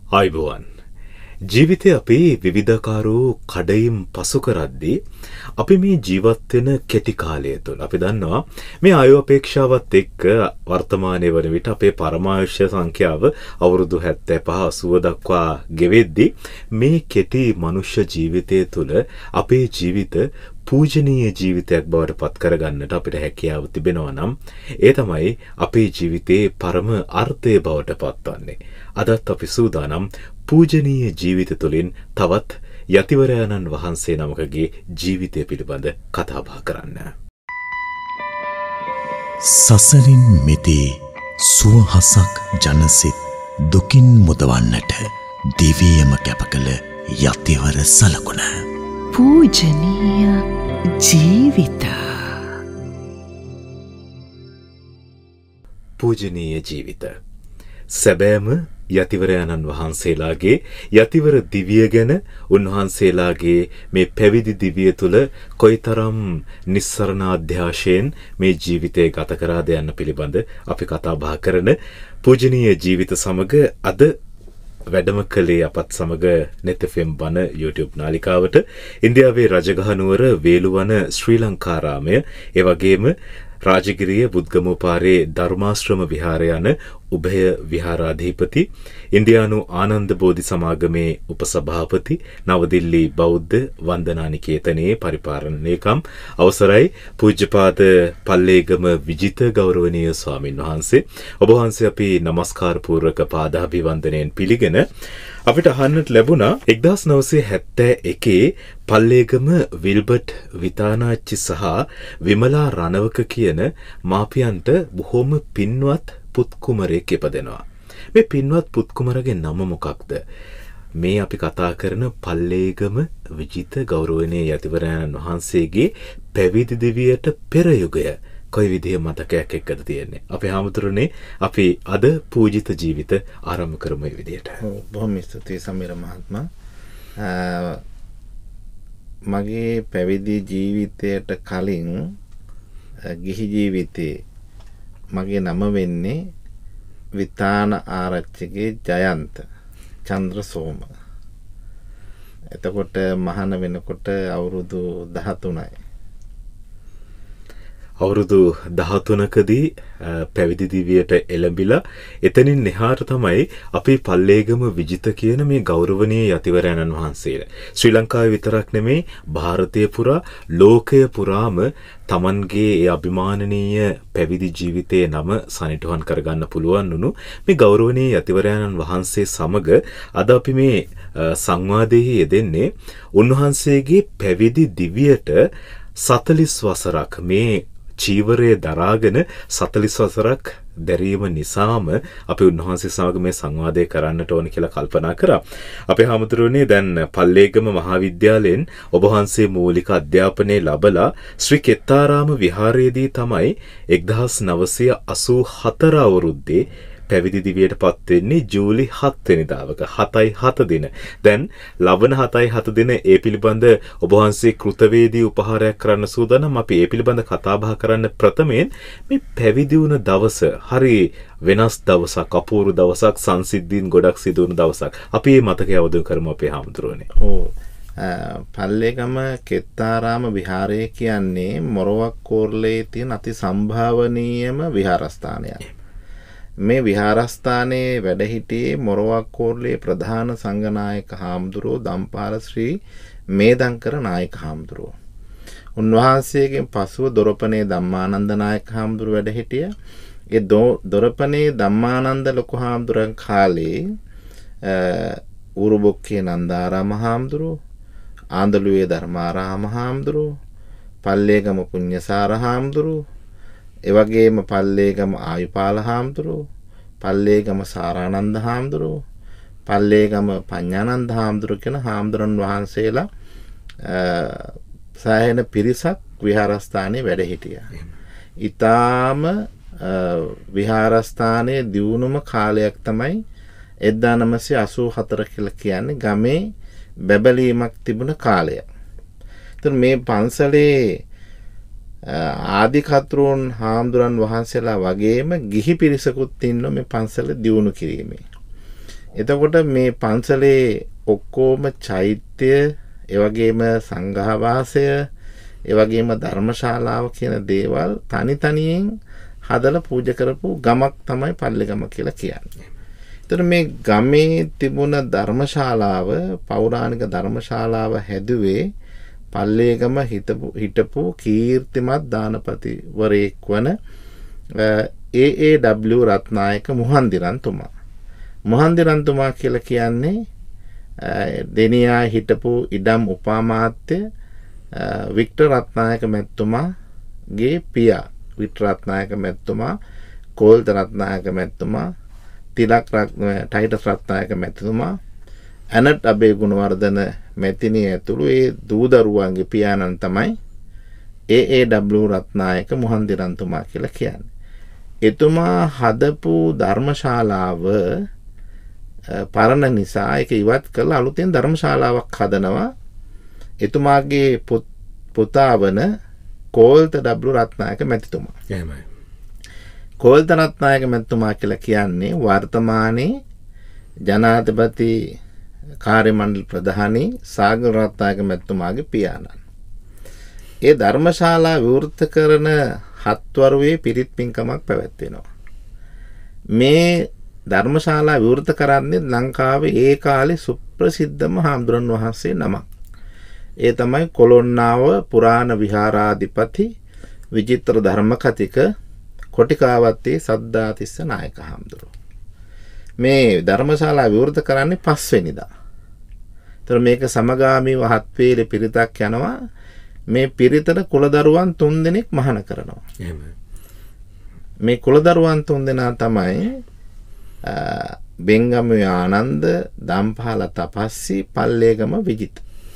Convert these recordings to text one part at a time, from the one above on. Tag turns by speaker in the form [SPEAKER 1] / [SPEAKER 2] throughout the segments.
[SPEAKER 1] ආයුබෝවන් ජීවිතේ අපි විවිධාකාරෝ කඩයිම් පසු කරද්දී අපි මේ ජීවත් වෙන කෙටි කාලය තුළ අපි දන්නවා මේ ආයු අපේක්ෂාවත් එක්ක වර්තමානයේ වන විට අපේ පරමායුෂ සංඛ්‍යාව අවුරුදු 75 80 දක්වා ගෙවෙද්දී මේ කෙටි මනුෂ්‍ය ජීවිතය තුළ අපේ ජීවිත පූජනීය ජීවිතයක් බවට පත් කරගන්නට අපිට හැකියාව තිබෙනවා නම් ඒ තමයි අපේ ජීවිතයේ පරම අර්ථය බවට පත්වන්නේ. අදත් අපි සූදානම් පූජනීය ජීවිත තුළින් තවත් යතිවරයාණන් වහන්සේ නමකගේ ජීවිතය පිළිබඳ කතා බහ කරන්න.
[SPEAKER 2] සසරින් මිදී සුවහසක් ජනසිත දුකින් මුදවන්නට දිවියම කැප කළ යතිවර සලකුණ.
[SPEAKER 3] පූජනීය ජීවිත.
[SPEAKER 1] පූජනීය ජීවිත සැබෑම යතිවරයාණන් වහන්සේලාගේ යතිවර දිවිය ගැන උන්වහන්සේලාගේ මේ පැවිදි දිවිය තුළ කොයිතරම් නිස්සරණ අධ්‍යාශයෙන් මේ ජීවිතය ගත කරාද යන්න පිළිබඳ අපි කතා බහ කරන පූජනීය ජීවිත සමග අද වැඩම කළේ අපත් සමග net fm බන YouTube නාලිකාවට ඉන්දියාවේ රජගහ නුවර වේලුවන ශ්‍රී ලංකාරාමය ඒ වගේම රාජගිරිය බුද්ධගම පාරේ ධර්මාශ්‍රම විහාරය යන උභය විහාරාධිපති ඉන්දියානු ආනන්ද බෝධි සමාගමේ උපසභාපති නවදිල්ලි බෞද්ධ වන්දනා නිකේතනයේ පරිපාලන ලේකම් අවසරයි පූජ්‍යපාද පල්ලේගම විජිත ගෞරවනීය ස්වාමින් වහන්සේ ඔබ වහන්සේ අපි নমස්කාර පූර්වක පාදාභිවන්දනයෙන් පිළිගෙන අපිට අහන්නට ලැබුණා 1971 පල්ලේගම විල්බර්ට් විතානාච්චි සහ විමලා රණවක කියන මාපියන්ට බොහොම පින්වත් පුත් කුමරයෙක් ඉපදෙනවා. මේ පින්වත් පුත් කුමරගේ නම මොකක්ද? මේ අපි කතා කරන පල්ලේගම විජිත ගෞරවනීය යතිවරයාණන් වහන්සේගේ පැවිදි දිවියට පෙර යුගය කොයි විදිහේ මතකයක් එක්කද තියෙන්නේ? අපේ හාමුදුරනේ අපි අද පූජිත ජීවිත ආරම්භ කරමු මේ විදිහට.
[SPEAKER 4] බොහොම ස්තුතියි සමීර මහත්මයා. මගේ පැවිදි ජීවිතයට කලින් ගිහි ජීවිතේ මගේ නම වෙන්නේ විතාන ආරච්චිගේ ජයන්ත චන්ද්‍රසෝම. එතකොට මහාන වෙනකොට අවුරුදු 13යි.
[SPEAKER 1] අවුරුදු 13කදී පැවිදි දිවියට එළඹිලා එතනින් එහාට තමයි අපි පල්ලේගම විජිත කියන මේ ගෞරවනීය යතිවරයාණන් වහන්සේලා ශ්‍රී ලංකාවේ විතරක් නෙමෙයි ಭಾರತය පුරා ලෝකය පුරාම තමන්ගේ ඒ අභිමානනීය පැවිදි ජීවිතයේ නම සනිටුහන් කරගන්න පුළුවන් වුණු මේ ගෞරවනීය යතිවරයාණන් වහන්සේ සමග අද අපි මේ සංවාදයේ යෙදෙන්නේ උන්වහන්සේගේ පැවිදි දිවියට 40 වසරක් මේ චීවරය දරාගෙන 40 වසරක් දැරීම නිසාම අපි උන්වහන්සේ සමග මේ සංවාදය කරන්නට ඕන කියලා කල්පනා කරා. අපේ හාමුදුරුවනේ දැන් පල්ලේගම මහාවිද්‍යාලයෙන් ඔබ වහන්සේ මූලික අධ්‍යාපනය ලැබලා ශ්‍රී කෙත්තාරාම විහාරයේදී තමයි 1984 අවුරුද්දේ පැවිදි දිවියට පත් වෙන්නේ ජූලි 7 වෙනිදාවක 7 දින. දැන් ලබන 7 දින ඒ පිළිබඳ ඔබ වහන්සේ කෘතවේදී උපහාරයක් කරන්න සූදානම්. අපි ඒ පිළිබඳ කතා බහ කරන්න ප්‍රථමයෙන් මේ පැවිදි වුණ දවස හරි වෙනස් දවසක්, අපූර්ව දවසක්, සංසිද්ධීන් ගොඩක් සිදු වුණ දවසක්. අපි මේ මතකය අවදි කරමු අපේ හාමුදුරුවනේ.
[SPEAKER 4] පල්ලේගම කෙත්තාරාම විහාරය කියන්නේ මොරවක් කෝරළේ තියෙන අති සම්භාවනීයම විහාරස්ථානයක්. මේ විහාරස්ථානයේ වැඩ සිටියේ මොරවක් කෝරළේ ප්‍රධාන සංඝනායක හාමුදුරුවෝ ධම්පාල ශ්‍රී මේදංකර නායක හාමුදුරුවෝ. උන්වහන්සේගෙන් පසුව දොරපනේ ධම්මානන්ද නායක හාමුදුරුවෝ වැඩ සිටියා. ඒ දොරපනේ ධම්මානන්ද ලොකු හාමුදුරන් කාලේ ඌරුබොක්කේ නන්දාරාම හාමුදුරුවෝ, ආන්දලුවේ ධර්මාරාම හාමුදුරුවෝ, පල්ලේගම පුඤ්ඤසාර හාමුදුරුවෝ, එවැගේම පල්ලේගම ආයුපාල හාමුදුරුවෝ, පල්ලේගම සාරානන්ද හාමුදුරුවෝ, පල්ලේගම පඤ්ඤානන්ද හාමුදුරුවෝ කියන හාමුදුරන් වහන්සේලා සෑහෙන පිරිසක් විහාරස්ථානයේ වැඩ සිටියා. ඊටාම විහාරස්ථානයේ දියුණුම කාලයක් තමයි 1984 කියලා කියන්නේ ගමේ බැබලීමක් තිබුණ කාලය. ඉතින් මේ පන්සලේ ආදිකතරුන් හාමුදුරන් වහන්සේලා වගේම ගිහි පිරිසකුත් ඉන්න මේ පන්සල දියුණු කිරීමේ. එතකොට මේ පන්සලේ ඔක්කොම චෛත්‍ය, ඒ වගේම සංඝාවාසය, ඒ වගේම ධර්මශාලාව කියන දේවල් තනි තනියෙන් හදලා පූජා කරපු ගමක් තමයි පල්ලේගම කියලා කියන්නේ. එතකොට මේ ගමේ තිබුණ ධර්මශාලාව, පෞරාණික ධර්මශාලාව හැදුවේ පල්ලේගම හිටපු කීර්තිමත් දානපතිවරයෙක් වන AAW රත්නායක මුහන්දිරන්තුමා. මුහන්දිරන්තුමා කියලා කියන්නේ දෙනියා හිටපු ඉඩම් උපාමාත්‍ය වික්ටර් රත්නායක මැතිතුමාගේ පියා. වික්ටර් රත්නායක මැතිතුමා, කෝල්ත රත්නායක මැතිතුමා, ටයිටස් රත්නායක මැතිතුමා, ඇනට් අබේ ගුණවර්ධන මැතිණිය ඇතුළු ඒ දූදරුවන්ගේ පියාණන් තමයි AAW රත්නායක මුහන්දිරන්තුමා කියලා කියන්නේ. එතුමා හදපු ධර්මශාලාව පරණ නිසා ඒක ඉවත් කරලා අලුතෙන් ධර්මශාලාවක් හදනවා. එතුමාගේ පුතා වන කෝල්ත W රත්නායක මැතිතුමා.
[SPEAKER 1] එහෙමයි.
[SPEAKER 4] කෝල්ත රත්නායක මැතිතුමා කියලා කියන්නේ වර්තමානයේ ජනාධිපති කාර්ය මණ්ඩල ප්‍රධානී සාගර රත්නායක මැතිතුමාගේ පියාණන්. ඒ ධර්මශාලා විවෘත කරන හත්වරුවේ පිරිත් පින්කමක් පැවැත්වෙනවා. මේ ධර්මශාලා විවෘත කරන්නේ ලංකාවේ ඒ කාලේ සුප්‍රසිද්ධම හාමුදුරන් වහන්සේ නමක්. ඒ තමයි කොළොන්නාව පුරාණ විහාරාධිපති විචිත්‍ර ධර්ම කතික කොටිකාවත්තේ සද්ධාතිස්ස නායක හාමුදුරුවෝ. මේ ධර්මශාලා විවෘත කරන්නේ 5 වෙනිදා. ඒතර මේක සමගාමීව 7 වේලේ පිරිතක් යනවා. මේ පිරිතට කුලදරුවන් 3 දෙනෙක් මහාන කරනවා.
[SPEAKER 1] එහෙමයි.
[SPEAKER 4] මේ කුලදරුවන් 3 දෙනා තමයි බෙන්ගමුවේ ආනන්ද, දම්පහල තපස්සි, පල්ලේගම විජිත.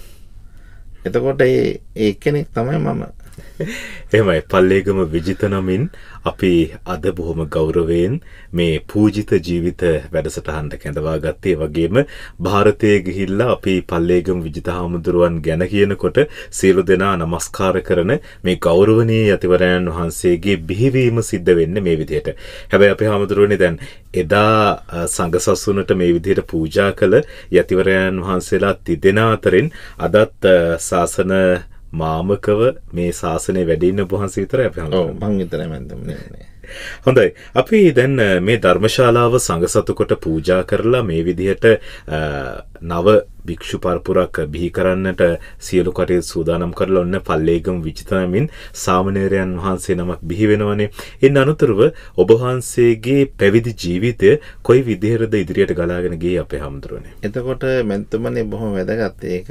[SPEAKER 4] එතකොට ඒ එක්කෙනෙක් තමයි මම.
[SPEAKER 1] එහෙමයි. පල්ලේගම විජිත නමින් අපි අද බොහොම ගෞරවයෙන් මේ පූජිත ජීවිත වැඩසටහනට කැඳවා ගත්තේ. වගේම ಭಾರತයේ ගිහිල්ලා අපි පල්ලේගම විජිත හාමුදුරුවන් ගැන කියනකොට සියලු දෙනා নমස්කාර කරන මේ ගෞරවනීය යතිවරයන් වහන්සේගේ බිහිවීම සිද්ධ වෙන්නේ මේ විදිහට. හැබැයි අපි හාමුදුරුවනේ දැන් එදා සංඝසසුනට මේ විදිහට පූජා කළ යතිවරයන් වහන්සේලා තිදෙනා අතරින් අදත් ශාසන මාමකව මේ ශාසනය වැඩ ඉන්න වහන්සේ විතරයි අපි හඳුනන්නේ.
[SPEAKER 4] ඔව් මං විතරයි මන්දන්නේ.
[SPEAKER 1] හොඳයි. අපි දැන් මේ ධර්මශාලාව සංඝසතු කොට පූජා කරලා මේ විදිහට නව භික්ෂු පරපුරක් බිහි කරන්නට සියලු කටයුතු සූදානම් කරලා ඔන්න පල්ලේගම විජිත නමින් සාමණේරයන් වහන්සේ නමක් බිහි වෙනවනේ. ඉන් අනතුරුව ඔබ වහන්සේගේ පැවිදි ජීවිතය කොයි විදිහටද ඉදිරියට ගලාගෙන ගියේ අපේ හාමුදුරනේ?
[SPEAKER 4] එතකොට මෙන්තුමනේ බොහොම වැදගත්. ඒක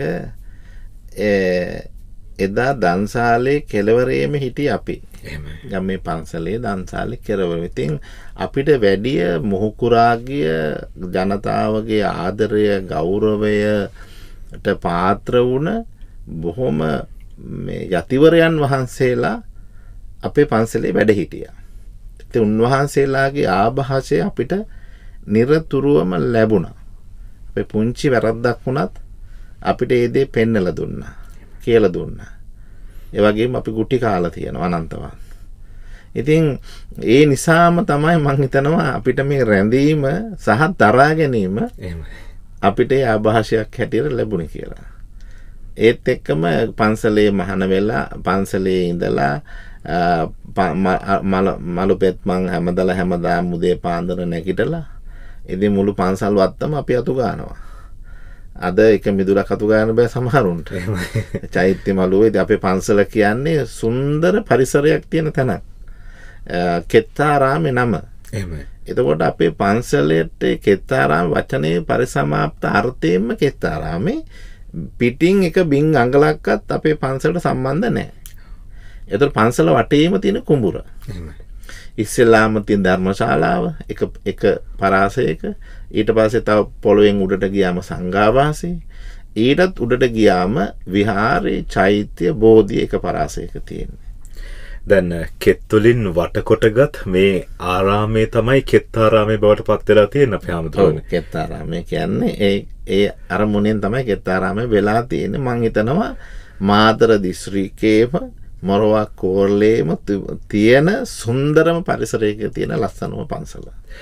[SPEAKER 4] එදා දන්සාලේ කෙළවරේම හිටිය අපි. ගමේ පන්සලේ දන්සාලේ කෙළවර. ඉතින් අපිට වැඩිය මොහුකුරාගිය ජනතාවගේ ආදරය, ගෞරවයට පාත්‍ර වුණ බොහොම මේ යතිවරයන් වහන්සේලා අපේ පන්සලේ වැඩ හිටියා. ඉතින් උන්වහන්සේලාගේ ආభాෂය අපිට නිරතුරුවම ලැබුණා. අපේ පුංචි වැරද්දක් වුණත් අපිට ඒ දේ පෙන්නලා දුන්නා. කියලා දුන්නා. ඒ වගේම අපි ගුටි කාලා තියෙනවා අනන්තවත්. ඉතින් ඒ නිසාම තමයි මම හිතනවා අපිට මේ රැඳීම සහ දරා ගැනීම අපිට ආభాෂයක් හැටියට ලැබුණේ කියලා. ඒත් එක්කම පන්සලේ මහාන වෙලා පන්සලේ ඉඳලා මලුපෙත් මං හැමදාම මුදේ පාන්දර නැගිටලා ඉතින් මුළු පන්සල් වත්තම අපි අතු ගන්නවා. අද එක මිදුලක් අතු ගන්න බෑ සමහරුන්ට. චෛත්‍ය මළුවේ අපේ පන්සල කියන්නේ සුන්දර පරිසරයක් තියෙන තැනක්. කෙත්තාරාමේ නම.
[SPEAKER 1] එහෙමයි.
[SPEAKER 4] එතකොට අපේ පන්සලේට කෙත්තාරාම වචනේ පරිසමාප්ත අර්ථයෙන්ම කෙත්තාරාමේ පිටින් එක බින් අඟලක්වත් අපේ පන්සලට සම්බන්ධ නැහැ. එතකොට පන්සල වටේම තියෙන කුඹුර.
[SPEAKER 1] එහෙමයි.
[SPEAKER 4] ඉස්සෙල්ලාම තියෙන ධර්මශාලාව එක පරාසයක, ඊට පස්සේ තව පොළොවෙන් උඩට ගියාම සංඝාවාසය, ඊටත් උඩට ගියාම විහාරේ, චෛත්‍ය, බෝධිය එක පරාසයක තියෙනවා.
[SPEAKER 1] දැන් කෙත්තුලින් වටකොටගත් මේ ආරාමයේ තමයි කෙත්තාරාමයේ බවට පත් වෙලා තියෙන අපේ හාමුදුරුවනේ.
[SPEAKER 4] කෙත්තාරාමය කියන්නේ ඒ අරමුණෙන් තමයි කෙත්තාරාමය වෙලා තියෙන්නේ. මම හිතනවා මාතර දිස්ත්‍රික්කයේම මොරොවක් කෝරළේම තියෙන සුන්දරම පරිසරයක තියෙන ලස්සනම පන්සල.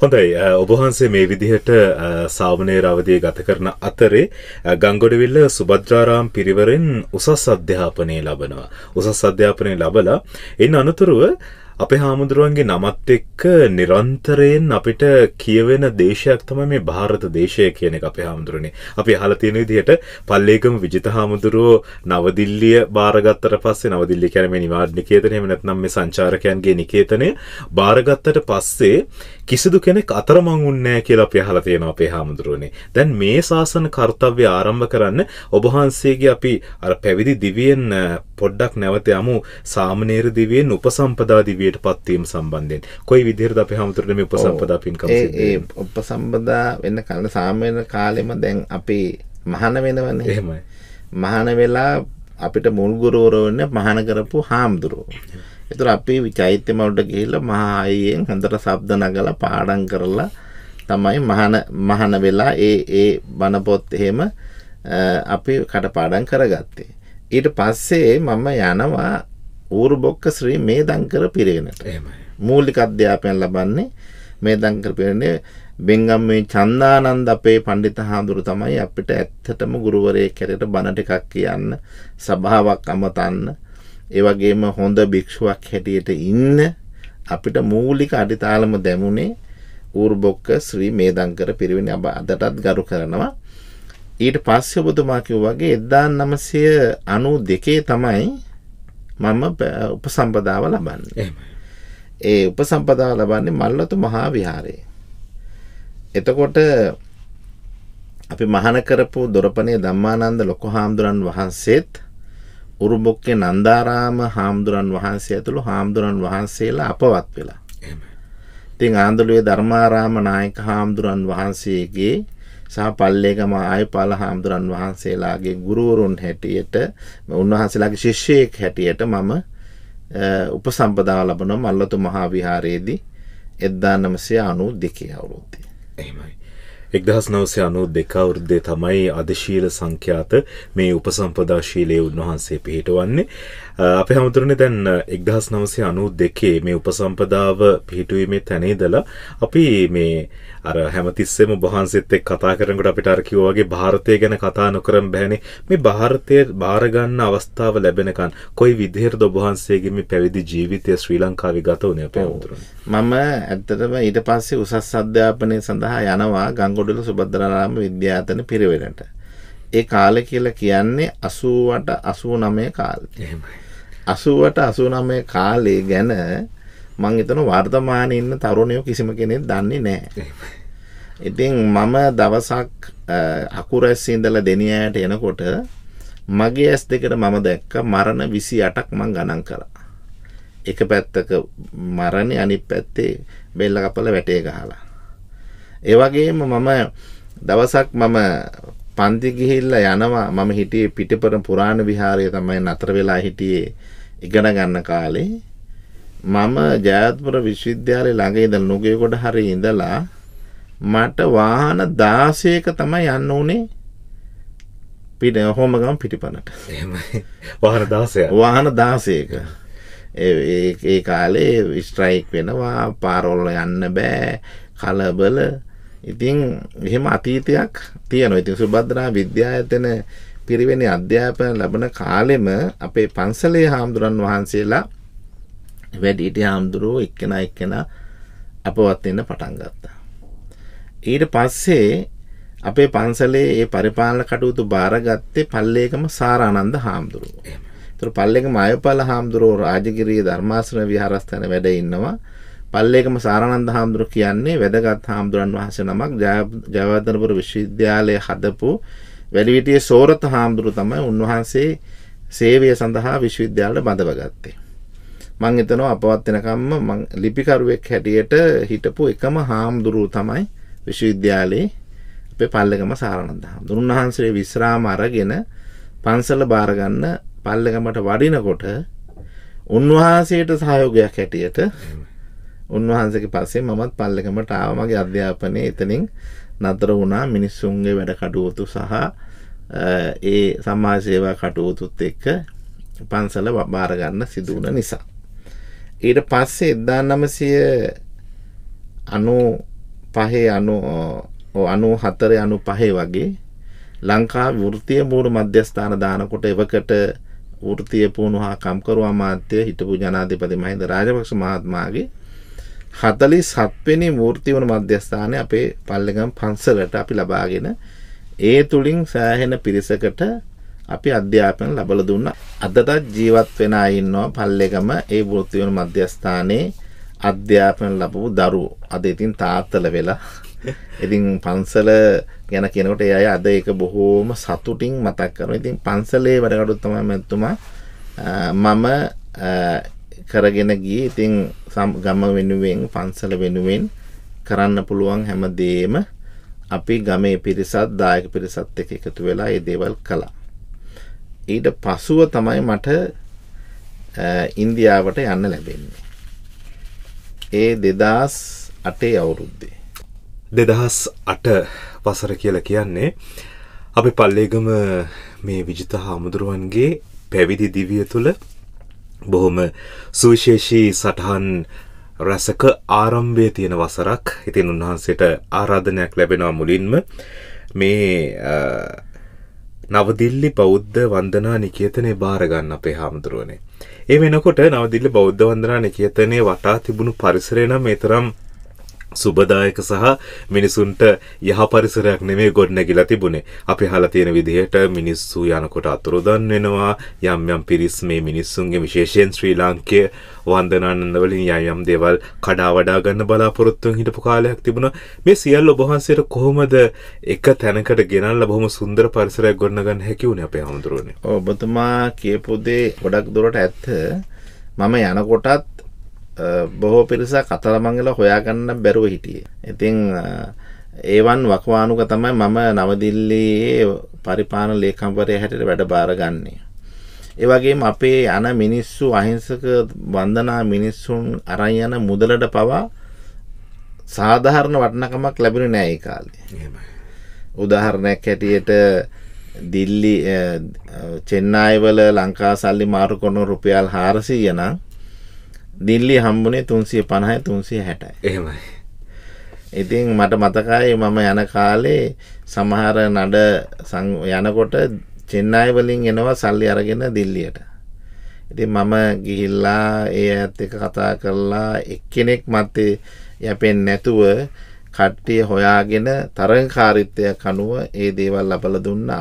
[SPEAKER 1] හොඳයි ඔබ වහන්සේ මේ විදිහට සාමණේර අවදිය ගත කරන අතරේ ගංගොඩවිල්ල සුභද්‍රාරාම පිරිවරෙන් උසස් අධ්‍යාපනය ලබනවා. උසස් අධ්‍යාපනය ලබලා එන්න අනතුරුව අපේ හාමුදුරුවන්ගේ නමත් එක්ක නිරන්තරයෙන් අපිට කියවෙන දේශයක් තමයි මේ ಭಾರತ දේශය කියන එක අපේ හාමුදුරනේ. අපි අහලා තියෙන විදිහට පල්ලේගම විජිත හාමුදුරුවෝ නවදිල්ලිය බාරගත්තට පස්සේ නවදිල්ලිය කියන්නේ මේ නිවාඩ නිකේතන එහෙම නැත්නම් මේ සංචාරකයන්ගේ නිකේතනය බාරගත්තට පස්සේ කිසිදු කෙනෙක් අතරමං වුන්නේ නැහැ කියලා අපි අහලා තියෙනවා අපේ හාමුදුරුවනේ. දැන් මේ ශාසන කාර්යය ආරම්භ කරන්න ඔබ වහන්සේගේ අපි අර පැවිදි දිවියෙන් පොඩ්ඩක් නැවත යමු සාමණේර දිවියෙන් උපසම්පදා දිවියට පත්වීම සම්බන්ධයෙන්. කොයි විදිහටද අපේ හාමුදුරුවනේ මේ උපසම්පදා පින්කම් සිද්ධ වෙන්නේ?
[SPEAKER 4] ඒ උපසම්පදා වෙන්න කලින් සාමණේර කාලෙම දැන් අපි මහාන වෙනවනේ.
[SPEAKER 1] එහෙමයි.
[SPEAKER 4] මහාන වෙලා අපිට මුල් ගුරුවරයෝ වෙන්නේ මහාන කරපු හාමුදුරුවෝ. ඒතර අපි චෛත්‍ය මවුලට ගිහිල්ලා මහා ආයියෙන් හොඳට ශබ්ද නගලා පාඩම් කරලා තමයි මහාන වෙලා ඒ බණ පොත් එහෙම අපි කටපාඩම් කරගත්තේ. ඊට පස්සේ මම යනවා ඌරුබොක්ක ශ්‍රී මේදංකර පිරිවෙනට.
[SPEAKER 1] එහෙමයි.
[SPEAKER 4] මූලික අධ්‍යාපනය ලබන්නේ මේදංකර පිරිවෙනේ බෙන්ගම්මේ චන්දානන්ද අපේ පඬිත හාමුදුරු තමයි අපිට ඇත්තටම ගුරුවරයෙක් හැටියට බණ ටිකක් කියන්න, සභාවක් අමතන්න, ඒ වගේම හොඳ භික්ෂුවක් හැටියට ඉන්න අපිට මූලික අඩිතාලම දැමුනේ ඌරුබොක්ක ශ්‍රී මේදංකර පිරිවෙනේ. අදටත් ගරු කරනවා. ඊට පස්සේ ඔබතුමා කිව්වා වගේ 1992 තමයි මම උපසම්පදාව ලබන්නේ. ඒ උපසම්පදාව ලබන්නේ මල්වතු මහා විහාරයේ. එතකොට අපි මහාන කරපු දොරපනේ ධම්මානන්ද ලොකු හාමුදුරන් වහන්සේත් උරුබොක්කේ නන්දාරාම හාමුදුරන් වහන්සේ ඇතුළු හාමුදුරන් වහන්සේලා අපවත් වෙලා. ඉතින් ආන්දලුවේ ධර්මාරාම නායක හාමුදුරන් වහන්සේගේ සහ පල්ලේගම ආයපාල හාමුදුරන් වහන්සේලාගේ ගුරුවරුන් හැටියට උන්වහන්සේලාගේ ශිෂ්‍යයෙක් හැටියට මම උපසම්පදාව ලබනවා මල්වතු මහා විහාරයේදී 1992 අවුරුද්දේ.
[SPEAKER 1] එහෙමයි. 1992 අවුරුද්දේ තමයි අධශීල සංඛ්‍යාත මේ උපසම්පදා ශීලයේ උන්වහන්සේ පිහිටවන්නේ. අපේ හැමතුරුනේ දැන් 1992 මේ උපසම්පදාව පිහිටුවීමේ තැන ඉඳලා අපි මේ අර හැමතිස්සෙම වහන්සේත් එක්ක කතා කරනකොට අපිට අර කිව්වා වගේ ಭಾರತය ගැන කතා නොකරම බෑනේ. මේ ಭಾರತයේ බාර ගන්න අවස්ථාව ලැබෙනකන් කොයි විදිහටද ඔබ වහන්සේගේ මේ පැවිදි ජීවිතය ශ්‍රී ලංකාවේ ගත වුණේ අපේ හැමතුරුනේ?
[SPEAKER 4] මම ඇත්තටම ඊට පස්සේ උසස් අධ්‍යාපනය සඳහා යනවා ගංගොඩවිල සුභද්‍රාරාම විද්‍යායතන පිරිවෙනට. ඒ කාලේ කියලා කියන්නේ 88 89 කාලේ. එහෙමයි. 88 89 කාලේ ගැන මං හිතන වර්තමානයේ ඉන්න තරුණයෝ කිසිම කෙනෙක් දන්නේ නැහැ. ඉතින් මම දවසක් අකුරැස්සේ ඉඳලා දෙනියාට එනකොට මගේ ඇස් දෙකට මම දැක්ක මරණ 28ක් මං ගණන් කරා. එක පැත්තක මරණේ අනිත් පැත්තේ බෙල්ල කපලා වැටේ ගහලා. ඒ වගේම මම දවසක් මම පන්ති ගිහිල්ලා යනවා. මම හිටියේ පිටිපර පුරාණ විහාරයේ තමයි නතර වෙලා හිටියේ ඉගෙන ගන්න කාලේ. මම ජයත්පුර විශ්වවිද්‍යාලේ ළඟ ඉඳලා නුගේගොඩ හරිය ඉඳලා මට වාහන 16ක තමයි යන්න උනේ හෝමගම පිටිපනට.
[SPEAKER 1] එහෙමයි. වාහන 16ක්.
[SPEAKER 4] වාහන 16ක. ඒ කාලේ ස්ට්‍රයික් වෙනවා, පාරවල් යන්න බෑ, කලබල. ඉතින් එහෙම අතීතයක් තියෙනවා. ඉතින් සුභද්‍රා විද්‍යායතන පිරිවෙනේ අධ්‍යාපන ලැබෙන කාලෙම අපේ පන්සලේ හාමුදුරන් වහන්සේලා වැඩිහිටි හාමුදුරුවෝ එක්කෙනා අපවත් වෙන්න පටන් ගත්තා. ඊට පස්සේ අපේ පන්සලේ ඒ පරිපාලන කටයුතු බාරගත්තේ පල්ලේගම සාරානන්ද හාමුදුරුවෝ. ඒතර පල්ලේගම ආයපාල හාමුදුරුවෝ රාජගිරියේ ධර්මාසන විහාරස්ථාන වැඩ ඉන්නවා. පල්ලේගම සාරානන්ද හාමුදුරුවෝ කියන්නේ වැදගත් හාමුදුරන් වහන්සේ නමක්. ජයවර්ධනපුර විශ්වවිද්‍යාලයේ හදපු වැඩිහිටියේ සෝරත හාමුදුරුවෝ තමයි උන්වහන්සේ සේවය සඳහා විශ්වවිද්‍යාලයට බඳවගත්තේ. මං හිතනවා අපවත් වෙනකම්ම මං ලිපිකරුවෙක් හැටියට හිටපු එකම හාමුදුරුවෝ තමයි විශ්වවිද්‍යාලයේ අපේ පල්ලේගම සාරානන්ද හාමුදුරුවෝ. උන්වහන්සේ විශ්‍රාම අරගෙන පන්සල බාර ගන්න පල්ලේගමට වඩිනකොට උන්වහන්සේට සහයෝගයක් හැටියට උන්වහන්සේගේ පස්සේ මමත් පල්ලේගමට ආවා. මගේ අධ්‍යාපනය එතනින් නතර වුණා. මිනිස්සුන්ගේ වැඩ කටයුතු සහ ඒ සමාජ සේවා කටයුතුත් එක්ක පන්සල බාර ගන්න සිදු වුණ නිසා. ඊට පස්සේ 1990 94 වගේ ලංකා වෘත්තීය මූල මධ්‍යස්ථාන දානකොට එවකට වෘත්තීය පුහුණු හා කම්කරු අමාත්‍ය හිටපු ජනාධිපති මහින්ද රාජපක්ෂ මහත්මයාගේ 47 වෙනි වෘත්තීය වුණ මධ්‍යස්ථානයේ අපේ පල්ලේගම පන්සලට අපි ලබාගෙන ඒ තුලින් සෑහෙන පිරිසකට අපි අධ්‍යාපන ලැබලා දුන්නා. අදටත් ජීවත් වෙන අය ඉන්නවා පල්ලේගම ඒ වෘත්තීය වුණ මධ්‍යස්ථානයේ අධ්‍යාපන ලැබපු දරුවෝ. අද ඉතින් තාත්තල වෙලා ඉතින් පන්සල ගැන කියනකොට ඒ අය අද ඒක බොහෝම සතුටින් මතක් කරනවා. ඉතින් පන්සලේ වැඩ කටයුතු තමයි මම කරගෙන ගියේ. ඉතින් ගම වෙනුවෙන් පන්සල වෙනුවෙන් කරන්න පුළුවන් හැමදේම අපි ගමේ පිරිසත් දායක පිරිසත් එක්ක එකතු වෙලා මේ දේවල් කළා. ඊට පසුව තමයි මට ඉන්දියාවට යන්න ලැබෙන්නේ. ඒ 2008 අවුරුද්දේ
[SPEAKER 1] 2008 වසර කියලා කියන්නේ අපි පල්ලේගම මේ විජිත හාමුදුරුවන්ගේ පැවිදි දිවිය තුළ බොහොම සුවිශේෂී සටහන් රසක ආරම්භයේ තියෙන වසරක්. ඉතින් උන්වහන්සේට ආරාධනයක් ලැබෙනවා මුලින්ම මේ නවදිල්ලි බෞද්ධ වන්දනා නිකේතනයේ බාර ගන්න අපේ හාමුදුරුවනේ. ඒ වෙනකොට නවදිල්ලි බෞද්ධ වන්දනා නිකේතනයේ වටා තිබුණු පරිසරය නම් ඒ තරම් සුබදායක සහ මිනිසුන්ට යහ පරිසරයක් නෙමෙයි ගොඩනැගිලා තිබුණේ. අපි අහලා තියෙන විදිහට මිනිස්සු යනකොට අතුරුදන් වෙනවා. යම් යම් පිරිස් මේ මිනිස්සුන්ගේ විශේෂයෙන් ශ්‍රී ලාංකීය වන්දනානන්ද වලින් යම් දේවල් කඩා වඩා ගන්න බලාපොරොත්තුෙන් හිටපු කාලයක් තිබුණා. මේ සියල්ල ඔබ වහන්සේට කොහොමද එක තැනකට ගෙනල්ලා බොහොම සුන්දර පරිසරයක් ගොඩනගන්න හැකි වුණේ අපේ හාමුදුරුවනේ?
[SPEAKER 4] ඔබතුමා කියපු දේ ගොඩක් දුරට ඇත්ත. මම යනකොටත් බොහෝ පිරිසක් අතරමං වෙලා හොයාගන්න බැරුව හිටියේ. ඉතින් ඒවන් වකවානුක තමයි මම නවදිල්ලියේ පරිපාලන ලේකම්වරයා හැටියට වැඩ බාරගන්නේ. ඒ වගේම අපේ යන මිනිස්සු අහිංසක වන්දනා මිනිස්සුන් අරන් යන මුදලට පවා සාධාරණ වටිනකමක් ලැබුණේ නැහැ ඒ කාලේ. උදාහරණයක් හැටියට දිල්ලි චෙන්නයි වල ලංකා සල්ලි මාරු කරන රුපියල් 400 නම් දිල්ලි හම්බුනේ 350යි 360යි.
[SPEAKER 1] එහෙමයි.
[SPEAKER 4] ඉතින් මට මතකයි මම යන කාලේ සමහර නඩ යනකොට චෙන්නයි වලින් එනවා සල්ලි අරගෙන දිල්ලියට. ඉතින් මම ගිහිල්ලා ඒ ඇත් එක කතා කරලා එක්කෙනෙක් මතේ යැපෙන්නේ නැතුව කට්ටිය හොයාගෙන තරංකාරීත්වයක් අනුව ඒ දේවල් ලබලා දුන්නා.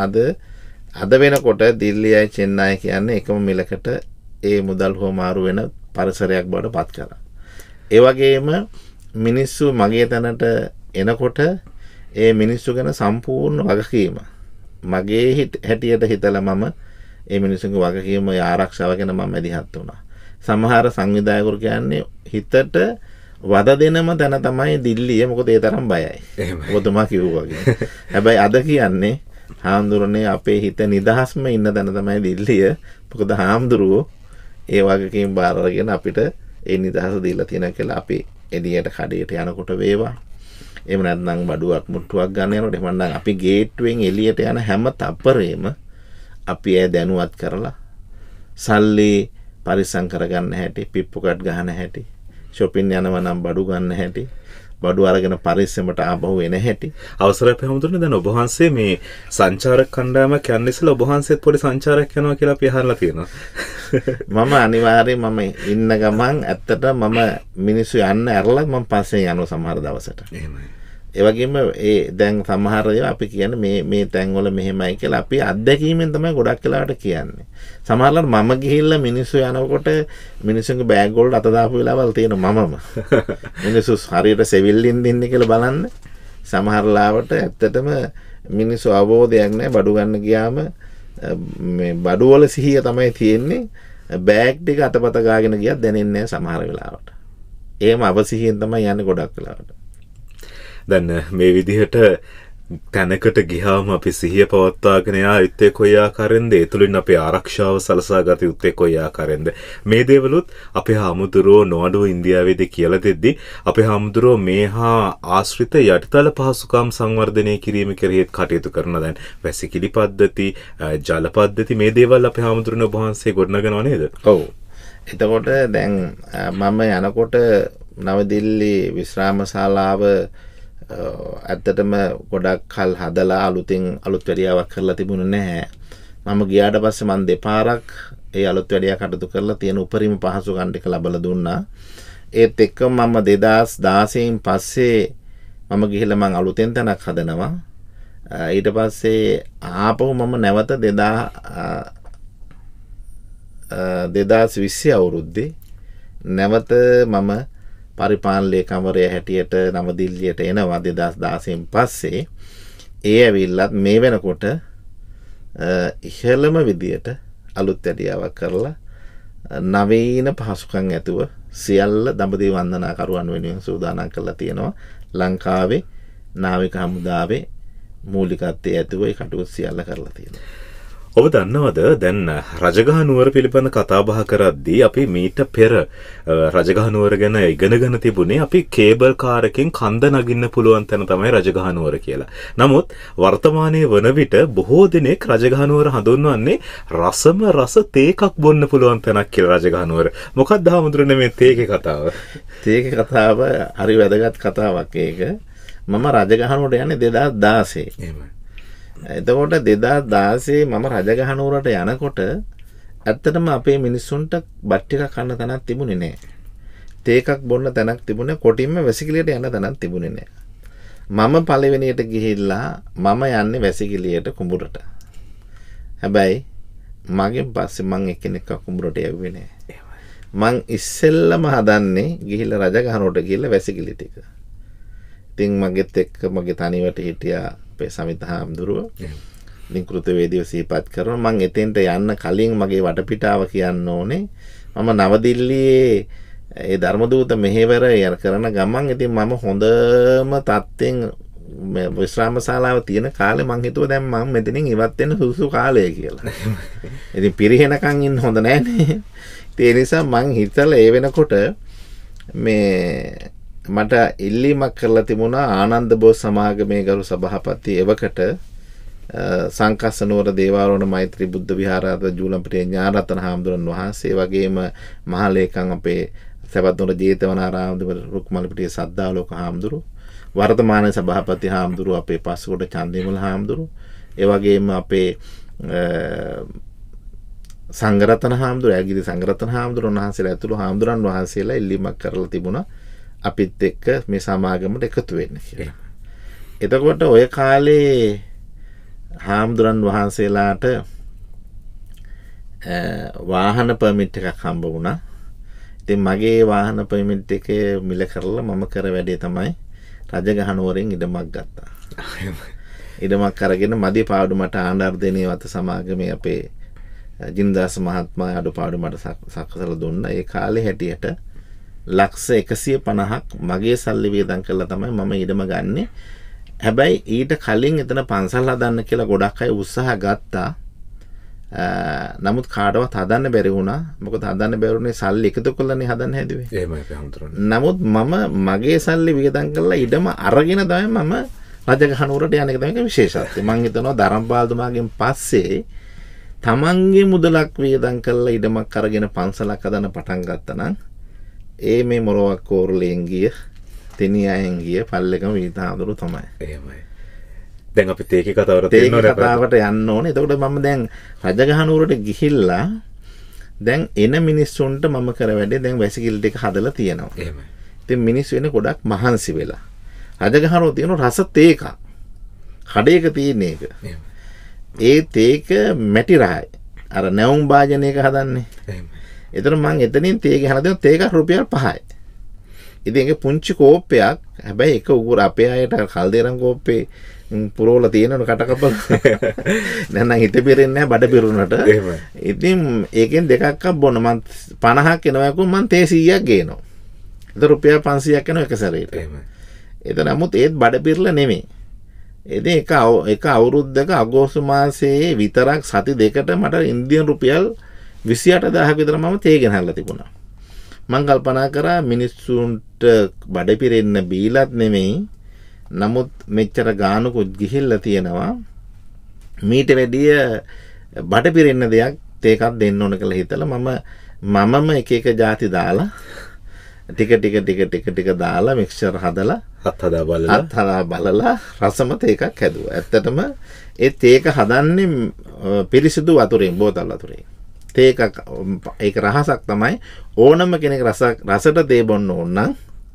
[SPEAKER 4] අද වෙනකොට දිල්ලියයි චෙන්නයි කියන්නේ එකම මිලකට ඒ මුදල් හොමාරු වෙන පරිසරයක් බවට පත් කරා. ඒ වගේම මිනිස්සු මගේ තැනට එනකොට ඒ මිනිස්සු ගැන සම්පූර්ණ වගකීම මගේ හැටියට හිතලා මම ඒ මිනිස්සුන්ගේ වගකීම ආරක්ෂාව ගැන මම මැදිහත් වුණා. සමහර සංවිධායකවරු කියන්නේ හිතට වද දෙනම තැන තමයි දිල්ලිය. මොකද ඒ තරම් බයයි. ඔබතුමා කිව්වා වගේ. හැබැයි අද කියන්නේ හාමුදුරනේ අපේ හිත නිදහස්ම ඉන්න තැන තමයි දිල්ලිය. මොකද හාමුදුරුවෝ ඒ වගකීම් බාර අරගෙන අපිට ඒ නිදහස දීලා තියෙනවා කියලා අපි එළියට කඩේට යනකොට වේවා. එහෙම නැත්නම් බඩුවක් මුට්ටුවක් ගන්න යනකොට එහෙම නැත්නම් අපි ගේට්ටුවෙන් එළියට යන හැම තප්පරේම අපි ඒ දැනුවත් කරලා සල්ලි පරිස්සම් කරගන්න හැටි, පිප්පු කට් ගන්න හැටි, shopping යනවා නම් බඩු ගන්න හැටි, බඩු අරගෙන පරිස්සමට ආපහු එන හැටි.
[SPEAKER 1] අවසරයි හැමෝටම. දැන් ඔබ වහන්සේ මේ සංචාරක කණ්ඩායමක් යන්නේ ඉස්සෙල්ලා ඔබ වහන්සේත් පොඩි සංචාරයක් යනවා කියලා අපි අහලා තියෙනවා.
[SPEAKER 4] මම අනිවාර්යයෙන් මම ඉන්න ගමන් ඇත්තට මම මිනිස්සු යන්න ඇරලා මම පස්සේ යනවා සමහර දවසට.
[SPEAKER 1] එහෙමයි.
[SPEAKER 4] ඒ වගේම දැන් සමහර ඒවා අපි කියන්නේ මේ තැන්වල මෙහෙමයි කියලා අපි අත්දැකීමෙන් තමයි ගොඩක් වෙලාවට කියන්නේ. සමහරවල් මම ගිහිල්ලා මිනිස්සු යනකොට මිනිස්සුන්ගේ බෑග් වලට අත දාපු වෙලාවල් තියෙනවා මමම. මිනිස්සු හරියට සෙවිල්ලින් දින්නේ කියලා බලන්න. සමහර ලාවට ඇත්තටම මිනිස්සු අවබෝධයක් නැහැ. බඩු ගන්න ගියාම මේ බඩු වල සිහිය තමයි තියෙන්නේ. බෑග් ටික අතපත ගාගෙන ගියත් දැනෙන්නේ නැහැ සමහර වෙලාවට. එහෙම අවසිහියෙන් තමයි යන්නේ ගොඩක් වෙලාවට.
[SPEAKER 1] දැන් මේ විදිහට තැනකට ගියාම අපි සිහිය පවත්වාගෙන යා යුත්තේ කොයි ආකාරයෙන්ද? ඒ තුලින් අපේ ආරක්ෂාව සලසා ගත යුත්තේ කොයි ආකාරයෙන්ද? මේ දේවලුත් අපේ හාමුදුරුවෝ නොඅඩුව ඉන්දියාවේදී කියලා දෙද්දි අපේ හාමුදුරුවෝ මේ හා ආශ්‍රිත යටිතල පහසුකම් සංවර්ධනය කිරීම කෙරෙහිත් කටයුතු කරන දැන් වැසිකිලි පද්ධති, ජල පද්ධති මේ දේවල් අපේ හාමුදුරුවෝ ඔබ වහන්සේ ගොඩනගනව නේද?
[SPEAKER 4] ඔව්. එතකොට දැන් මම යනකොට නවදිල්ලි විශ්‍රාම ශාලාව ඇත්තටම ගොඩක් කල් හදලා අලුත් වැඩියාවක් කරලා තිබුණේ නැහැ. මම ගියාට පස්සේ මම දෙපාරක් ඒ අලුත් වැඩියා කටයුතු කරලා තියෙන උපරිම පහසුකම් ටික ලබලා දුන්නා. ඒත් එක්කම මම 2016න් පස්සේ මම ගිහිල්ලා මම අලුතෙන් තැනක් හදනවා. ඊට පස්සේ ආපහු මම නැවත 2020 අවුරුද්දේ නැවත මම පරිපාලන ලේකම්වරයා හැටියට නවදිල්ලියට එනවා 2016න් පස්සේ. ඒ ඇවිල්ලත් මේ වෙනකොට ඉහළම විදියට අලුත් වැඩියාවක් කරලා නවීන පහසුකම් ඇතුව සියල්ල දඹදිව වන්දනාකරුවන් වෙනුවෙන් සූදානම් කරලා තියෙනවා. ලංකාවේ නාවික හමුදාවේ මූලිකත්වයේ ඇතුව ඒ කටයුතු සියල්ල කරලා තියෙනවා.
[SPEAKER 1] ඔබ දන්නවද දැන් රජගහ නුවර පිළිබඳ කතා බහ කරද්දී අපි මීට පෙර රජගහ නුවර ගැන ඉගෙනගෙන තිබුණේ අපි කේබල් කාර් එකෙන් කන්ද නගින්න පුළුවන් තැන තමයි රජගහ නුවර කියලා. නමුත් වර්තමානයේ වන විට බොහෝ දෙනෙක් රජගහ නුවර හඳුන්වන්නේ රසම රස තේකක් බොන්න පුළුවන් තැනක් කියලා රජගහ නුවර. මොකක්ද හාමුදුරනේ මේ තේකේ කතාව?
[SPEAKER 4] තේකේ කතාව හරි වැදගත් කතාවක් ඒක. මම රජගහ නුවරට යන්නේ 2016.
[SPEAKER 1] එහෙමයි.
[SPEAKER 4] එතකොට 2016 මම රජගහ නුවරට යනකොට ඇත්තටම අපේ මිනිස්සුන්ට බත් ටිකක් කන්න තැනක් තිබුණේ නැහැ. තේකක් බොන්න තැනක් තිබුණේ කොටින්ම වැසිකිළියට යන්න තැනක් තිබුණේ නැහැ. මම පළවෙනියට ගිහිල්ලා මම යන්නේ වැසිකිළියට කුඹුරට. හැබැයි මගෙන් පස්සේ මං එක්කෙනෙක්ව කුඹුරට යවුවේ නැහැ. මං ඉස්සෙල්ලම හදන්නේ ගිහිල්ලා රජගහ නුවරට ගිහිල්ලා වැසිකිළි ටික. ඉතින් මගෙත් එක්ක මගේ තනිවට හිටියා සමිත හාමුදුරුව. ඉතින් කෘතවේදීව සිහිපත් කරනවා. මම එතෙන්ට යන්න කලින් මගේ වටපිටාව කියන්න ඕනේ. මම නවදිල්ලියේ ඒ ධර්මදූත මෙහෙවර කරන ගමන් ඉතින් මම හොඳම තත්ත්වෙන් විශ්‍රාම ශාලාව තියෙන කාලේ මං හිතුවා දැන් මම මෙතනින් ඉවත් වෙන්න සුසු කාලය කියලා. ඉතින් පිරිහෙනකන් ඉන්න හොඳ නැහැනේ. ඒ නිසා මං හිතලා ඒ වෙනකොට මේ මට ඉල්ලීමක් කරලා තිබුණා ආනන්ද බෝස් සමාගමේ ගරු සභාපති එවකට සංකස්සනුවර දේවාරෝණ මෛත්‍රී බුද්ධ විහාරාධිපති ජූලම්පිටිය ඥානරත්න හාමුදුරන් වහන්සේ වගේම මහලේකම් අපේ සවැත්නුවර ජේතවනාරාම රුක්මල්පිටිය සද්දාලෝක හාමුදුරු වර්තමාන සභාපති හාමුදුරු අපේ පස්සකොට චන්දිමල හාමුදුරු ඒ වගේම අපේ සංඝරත්න හාමුදුරු ඇගිරි සංඝරත්න හාමුදුරන් වහන්සේලා ඇතුළු හාමුදුරන් වහන්සේලා ඉල්ලීමක් කරලා තිබුණා අපිත් එක්ක මේ සමාගමට එකතු වෙන්න කියලා. එතකොට ඔය කාලේ හාමුදුරන් වහන්සේලාට වාහන පර්මිට් එකක් හම්බ වුණා. ඉතින් මගේ වාහන පර්මිට් එකේ මිල කරලා මම කර වැඩේ තමයි රජගහ නුවරින් ඉඩමක් ගත්තා. ඉඩමක් අරගෙන මදි පාඩු මට ආණ්ඩාර්ධනීය වත සමාගමේ අපේ ජින්දාස මහත්මයා අඩුපාඩු මට සකසලා දුන්නා. ඒ කාලේ හැටියට ලක්ෂ 150ක් මගේ සල්ලි වියදම් කරලා තමයි මම ඉඩම ගන්නෙ. හැබැයි ඊට කලින් එතන පන්සල් හදන්න කියලා ගොඩක් අය උත්සාහ ගත්තා. නමුත් කාටවත් හදන්න බැරි වුණා. මොකද හදන්න බැරුනේ සල්ලි එකතු කරලානේ හදන්න හැදුවේ.
[SPEAKER 1] එහෙමයි හාමුදුරනේ.
[SPEAKER 4] නමුත් මම මගේ සල්ලි වියදම් කරලා ඉඩම අරගෙන තමයි මම රජගහ නුවරට යන එක තමයි විශේෂත්වය. මම හිතනවා ධර්මපාලතුමාගෙන් පස්සේ තමන්ගේ මුදලක් වියදම් කරලා ඉඩමක් අරගෙන පන්සලක් හදන්න පටන් ගත්තා නම් ඒ මේ මොරොවක් කෝරළෙන් ගිය තෙනියයෙන් ගිය පල්ලෙකම විතාඳුරු තමයි.
[SPEAKER 1] එහෙමයි. දැන් අපි තේකේ කතාවට
[SPEAKER 4] යන්න ඕනේ. එතකොට මම දැන් රජගහ නුවරට ගිහිල්ලා දැන් එන මිනිස්සුන්ට මම කර වැඩේ දැන් වැසිකිළි ටික හදලා තියෙනවා.
[SPEAKER 1] එහෙමයි.
[SPEAKER 4] ඉතින් මිනිස්සු වෙන ගොඩක් මහන්සි වෙලා. රජගහ නුවර තියෙන රස තේක. කඩේක තියෙන එක. ඒ තේක මැටි රහයි. අර නැවුම් භාජනයක හදන්නේ.
[SPEAKER 1] එහෙමයි.
[SPEAKER 4] එතන මං එතනින් තේක හදලා දෙනවා තේක රුපියල් 5යි. ඉතින් ඒක පුංචි කෝප්පයක්. හැබැයි එක උගුර අපේ අයට කල්දේරම් කෝප්පේ පුරවලා තියෙනවනේ කට කපලා. දැන් නම් හිත පිරෙන්නේ නැහැ බඩ පිරුණට.
[SPEAKER 1] එහෙමයි.
[SPEAKER 4] ඉතින් ඒකෙන් දෙකක් බොන්න මං 50ක් එනවා කිව්වම මං තේ 100ක් ගේනවා. එතන රුපියල් 500ක් එනවා එක සැරේට.
[SPEAKER 1] එහෙමයි.
[SPEAKER 4] එතන නමුත් ඒත් බඩ පිරලා නෙමෙයි. ඉතින් එක අවුරුද්දක අගෝස්තු මාසයේ විතරක් සති දෙකට මට ඉන්දියන් රුපියල් 28000ක් විතර මම තේ ගෙනහැල්ලා තිබුණා. මම කල්පනා කරා මිනිස්සුන්ට බඩ පිරෙන්න බීලත් නෙමෙයි. නමුත් මෙච්චර ගානකුත් ගිහිල්ලා තියෙනවා. මීට වැඩිය බඩ පිරෙන්න දෙයක් තේකක් දෙන්න ඕන කියලා හිතලා මමම එක එක ಜಾති දාලා ටික දාලා මික්ස්චර් හදලා අත්හදා බලලා රසම තේකක් හැදුවා. ඇත්තටම ඒ තේක හදන්නේ පිරිසිදු වතුරෙන්, බෝතල් වතුරෙන්. තේක ඒක රහසක් තමයි. ඕනම කෙනෙක් රසට තේ බොන්න ඕන නම්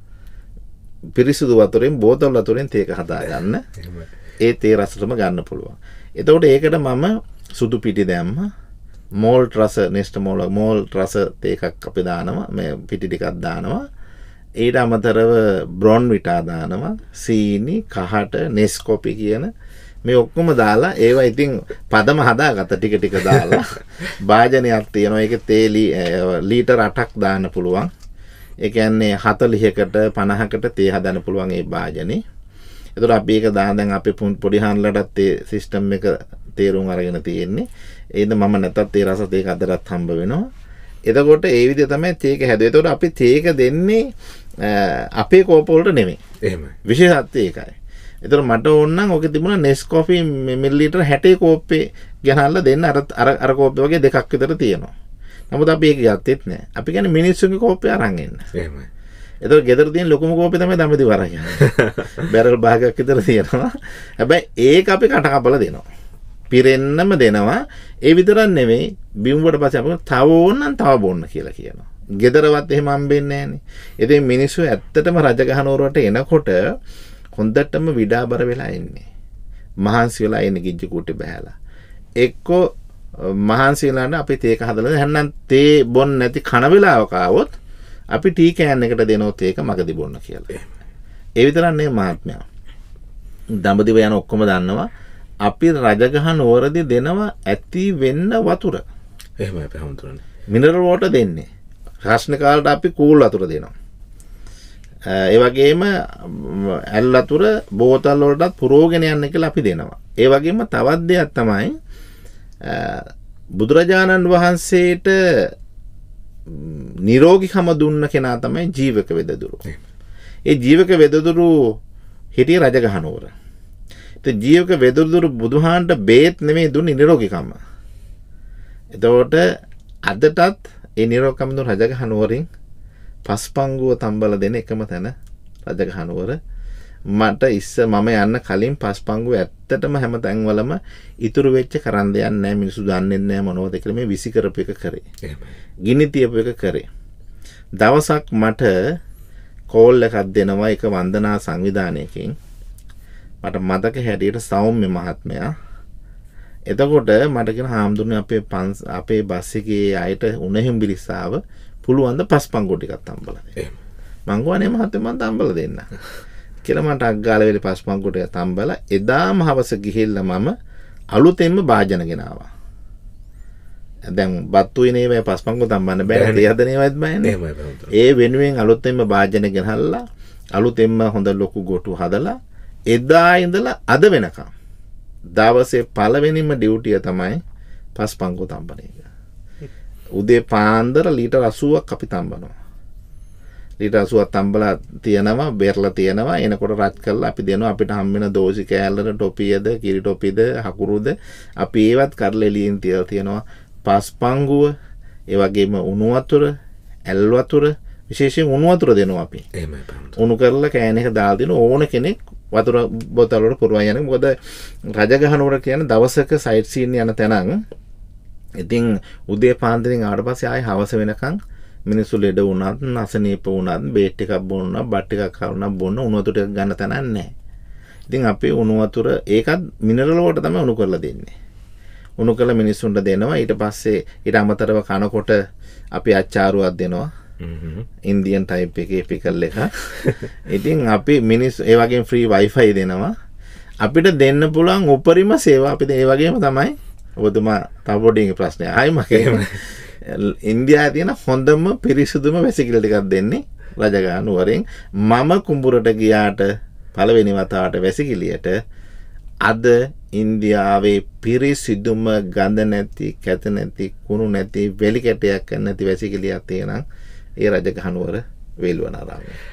[SPEAKER 4] පිරිසිදු වතුරෙන්, බෝතල් වතුරෙන් තේක හදා ගන්න. ඒ තේ රසටම ගන්න පුළුවන්. එතකොට ඒකට මම සුදු පිටි දැම්මා. මෝල්ට් රස, නෙස්ට මෝල්ට් රස තේකක් අපි දානවා. මේ පිටි ටිකක් දානවා. ඊට අමතරව බ්‍රොන් විටා දානවා. සීනි, කහට, නෙස්කොපි කියන මේ ඔක්කොම දාලා ඒවා ඉතින් පදම හදාගත්ත ටික දාලා භාජනයක් තියෙනවා. ඒකේ තේ ලීටර් 8ක් දාන්න පුළුවන්. ඒ කියන්නේ 40කට 50කට තේ හදන්න පුළුවන් ඒ භාජනේ. එතකොට අපි ඒක දැන් අපේ පොඩි හාන්ලටත් තේ සිස්ටම් එක තේරුම් අරගෙන තියෙන්නේ. ඒද මම නැත්තත් තේ රස තේක අදටත් හම්බ වෙනවා. එතකොට ඒ විදිහ තමයි තේක හැදුවේ. එතකොට අපි තේක දෙන්නේ අපේ කෝප වලට නෙමෙයි. එහෙමයි. විශේෂත්වය ඒකයි. එතකොට මට ඕන නම් ඔකේ තිබුණා Nescoffee මිලිලීටර් 60 කෝප්පේ ගෙනල්ලා දෙන්න. අර කෝප්පේ වගේ දෙකක් විතර තියෙනවා. නමුත් අපි ඒක ගත්තෙත් නෑ. අපි කියන්නේ මිනිස්සුන්ගේ කෝප්පේ අරන් එන්න. එහෙමයි. එතකොට ගෙදර තියෙන ලොකුම කෝප්පේ තමයි දඹදිව අරන් යන්නේ. බැරල් භාගයක් විතර තියෙනවා. හැබැයි ඒක අපි කට කපලා දෙනවා. පිරෙන්නම දෙනවා. ඒ විතරක් නෙමෙයි, බිමුවට පස්සේ අපි තව ඕන නම් තව බොන්න කියලා කියනවා. ගෙදරවත් එහෙම හම්බෙන්නේ නැහනේ. ඉතින් මිනිස්සු ඇත්තටම රජගහනුවරට එනකොට හොඳටම විඩාබර වෙලා ඉන්නේ. මහන්සි වෙලා ඉන්නේ ගිජ්ජු කුටි බහැලා. එක්කෝ මහන්සි වෙලාන අපි තේක හදලා නැත්නම් තේ බොන්න නැති කන වෙලාවක ආවොත් අපි ටී කෑන් එකට දෙනොත් ඒක මගදී බොන්න කියලා. ඒ විතරක් නෙමෙයි මහත්මයා. දඹදිව යන ඔක්කොම දන්නවා අපි රජගහනුවරදී දෙනවා ඇති වෙන්න වතුර. එහෙමයි අපි හඳුනන්නේ. මිනරල් වෝටර් දෙන්නේ. රස්න කාලට අපි කූල් වතුර දෙනවා. ඒ වගේම ඇල් වතුර බෝතල් වලටත් පුරෝගෙන යන්න කියලා අපි දෙනවා. ඒ වගේම තවත් දෙයක් තමයි බුදුරජාණන් වහන්සේට නිරෝගීකම දුන්න කෙනා තමයි ජීවක වෙදදුරු. ඒ ජීවක වෙදදුරු හිටියේ රජගහනුවර. ඒ ජීවක වෙදදුරු බුදුහාන්ට බේත් නෙමෙයි දුන්නේ නිරෝගීකම. එතකොට අදටත් ඒ නිරෝගීකම දුන්න රජගහනුවරින් පස්පංගුව තම්බල දෙන එකම තැන රජගහනුවර. මට මම යන්න කලින් පස්පංගුව ඇත්තටම හැම තැන්වලම ඉතුරු වෙච්ච කරන් දෙයක් නැහැ. මිනිස්සු දන්නේ නැහැ මොනවද කියලා. මේ විසි කරපු එක කරේ. ගිනි තියපු එක කරේ. දවසක් මට කෝල් එකක් දෙනවා එක වන්දනා සංවිධානයකින්. මට මතක හැටියට සෞම්‍ය මහත්මයා. එතකොට මට කියන හාමුදුරනේ අපේ බස් එකේ අයට උණෙහිම් බිරිස්සාව පුළුවන් ද පස්පංගුව ටිකක් තම්බලා දෙන්න. මං ගෝනේ මහත්මයා මං තම්බලා දෙන්න. කියලා මට අග්ගාල වෙලේ පස්පංගුව ටික තම්බලා එදාම හවස ගිහිල්ලා මම අලුතෙන්ම භාජන ගෙනාවා. දැන් බත්තුයි නේ පස්පංගුව තම්බන්න බෑ. ඒ හදනේවත් බෑනේ. ඒ වෙනුවෙන් අලුතෙන්ම භාජන ගෙනහල්ලා අලුතෙන්ම හොඳ ලොකු ගොටු හදලා එදා ඉඳලා අද වෙනකම් දවසේ පළවෙනිම ඩියුටිය තමයි පස්පංගුව තම්බන එක. උදේ පාන්දර ලීටර් 80ක් අපි තම්බනවා. ලීටර් 80ක් තම්බලා තියනවා, බෙරලා තියනවා. එනකොට රත් කරලා අපි දෙනවා. අපිට හම් වෙන දෝසි කෑල්ලට ටොපියද, කිරි ටොපිද, හකුරුද අපි ඒවත් කරලා එළියෙන් තියනවා. පස්පංගුව, ඒ වගේම උණු වතුර, ඇල් වතුර, විශේෂයෙන් උණු වතුර දෙනවා අපි. එහෙමයි. උණු කරලා කෑන එක දාලා දෙන ඕන කෙනෙක් වතුර බෝතල් වල පුරවන යන්නේ. මොකද රජගහනුවර කියන්නේ දවසක සයිට් සීන් යන තැනක්. ඉතින් උදේ පාන්දරින් ආවට පස්සේ ආයේ හවස වෙනකන් මිනිස්සු ලෙඩ වුණත්, අසනීප වුණත්, බේට් එකක් බොන්න, බත් ටිකක් කවුණා බොන්න උණු වතුර ටික ගන්න තැනක් නැහැ. ඉතින් අපි උණු වතුර ඒකත් මිනරල් වෝටර් තමයි උණු කරලා දෙන්නේ. උණු කරලා මිනිස්සුන්ට දෙනවා. ඊට පස්සේ ඊට අමතරව කනකොට අපි අච්චාරුවක් දෙනවා. ඉන්දියන් ටයිප් එකේ පිකල් එක. ඉතින් අපි මිනිස්සු ඒ වගේම ෆ්‍රී වයිෆයි දෙනවා. අපිට දෙන්න පුළුවන් උපරිම සේවා අපි ඒ වගේම තමයි ඔබතුමා තව පොඩි ප්‍රශ්නයක්. ආයි මගේ ඉන්දියාවේ තියෙන හොඳම පිරිසිදුම වැසිකිලි ටිකක් දෙන්නේ රජගහනුවරින්. මම කුඹුරට ගියාට පළවෙනි වතාවට වැසිකිලියට අද ඉන්දියාවේ පිරිසිදුම ගඳ නැති, කැත නැති, කුණු නැති, වෙලි කැටයක් නැති වැසිකිලියක් තියෙනවා. ඒ රජගහනුවර වේළුවනාරාමයේ.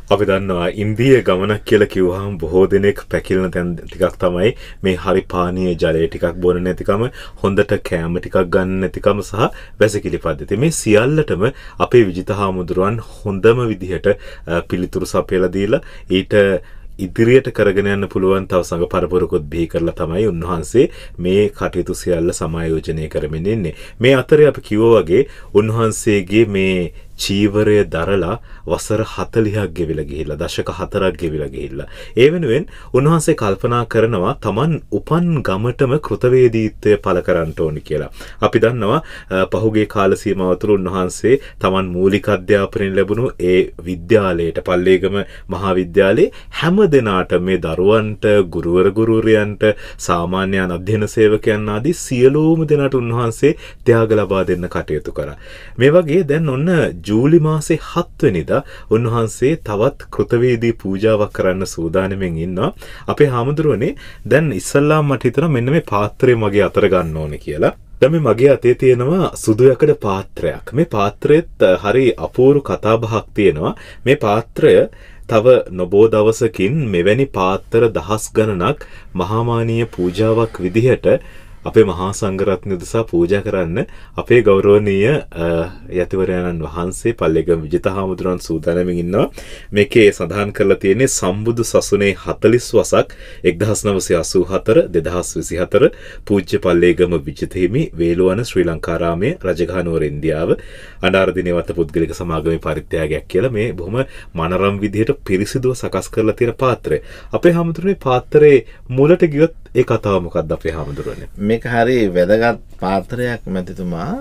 [SPEAKER 1] අපි දන්නවා ඉන්දිය ගමනක් කියලා කිව්වහම බොහෝ දෙනෙක් පැකිලෙන තැන් ටිකක් තමයි මේ හරි පානීය ජලය ටිකක් බොන්න නැතිකම, හොඳට කෑම ටිකක් ගන්න නැතිකම සහ වැසිකිලි පද්ධතිය. මේ සියල්ලටම අපේ විජිත හාමුදුරුවන් හොඳම විදිහට පිළිතුරු සපයලා දීලා ඊට ඉදිරියට කරගෙන යන්න පුළුවන් තව සංඝ පරපුරකුත් බිහි කරලා තමයි උන්වහන්සේ මේ කටයුතු සියල්ල සමායෝජනය කරමින් ඉන්නේ. මේ අතරේ අපි කිව්වා වගේ උන්වහන්සේගේ මේ චීවරය දරලා වසර 40ක් ගෙවිලා ගිහිල්ලා, දශක 4ක් ගෙවිලා ගිහිල්ලා. ඒ වෙනුවෙන් උන්වහන්සේ කල්පනා කරනවා Taman උපන් ගමටම කෘතවේදීත්වය පළ කරන්න ඕනි කියලා. අපි දන්නවා පහුගිය කාල සීමාව තුළ උන්වහන්සේ Taman මූලික අධ්‍යාපනය ලැබුණු ඒ විද්‍යාලයට, පල්ලේගම මහා විද්‍යාලයේ හැම දෙනාට මේ දරුවන්ට, ගුරුවර ගුරුවරයන්ට, සාමාන්‍යයන් අධ්‍යයන සේවකයන් ආදී සියලුම දෙනාට උන්වහන්සේ ත්‍යාග ලබා දෙන්න කටයුතු කරා. මේ වගේ දැන් ඔන්න ජූලි මාසේ 7 වෙනිදා උන්වහන්සේ තවත් කෘතවේදී පූජාවක් කරන්න සූදානම්ෙන් ඉන්නවා. අපේ හාමුදුරුවනේ දැන් ඉස්සල්ලාම මට හිතෙනවා මෙන්න මේ පාත්‍රය මගේ අතර ගන්න ඕනේ කියලා. දැන් මේ මගේ අතේ තියෙනවා සුදු යකඩ පාත්‍රයක්. මේ පාත්‍රෙත් හරි අපූර්ව කතාබහක් තියෙනවා. මේ පාත්‍රය තව නොබෝ දවසකින් මෙවැනි පාත්‍ර දහස් ගණනක් මහාමානීය පූජාවක් විදිහට අපේ මහා සංඝරත්නය උදෙසා පූජා කරන්න අපේ ගෞරවනීය යතිවරයන්න් වහන්සේ පල්ලේගම විජිත හාමුදුරුවන් සූදානම්ෙන් ඉන්නවා. මේකේ සඳහන් කරලා තියෙන්නේ සම්බුදු සසුනේ 40 වසක් 1984 2024 පූජ්‍ය පල්ලේගම විජිත හිමි වේළුවන ශ්‍රී ලංකාරාමයේ රජගහනුවර ඉන්දියාව අනාරදිනේවත පුද්ගලික සමාගමේ පරිත්‍යාගයක් කියලා මේ බොහොම මනරම් විදිහට පිරිසිදුව සකස් කරලා තියෙන පාත්‍රය. අපේ හාමුදුරනේ පාත්‍රයේ මුලට ගියොත් ඒ කතාව මොකක්ද අපේ හාමුදුරනේ?
[SPEAKER 4] මේක හරි වැදගත් පාත්‍රයක් මැතිතුමා.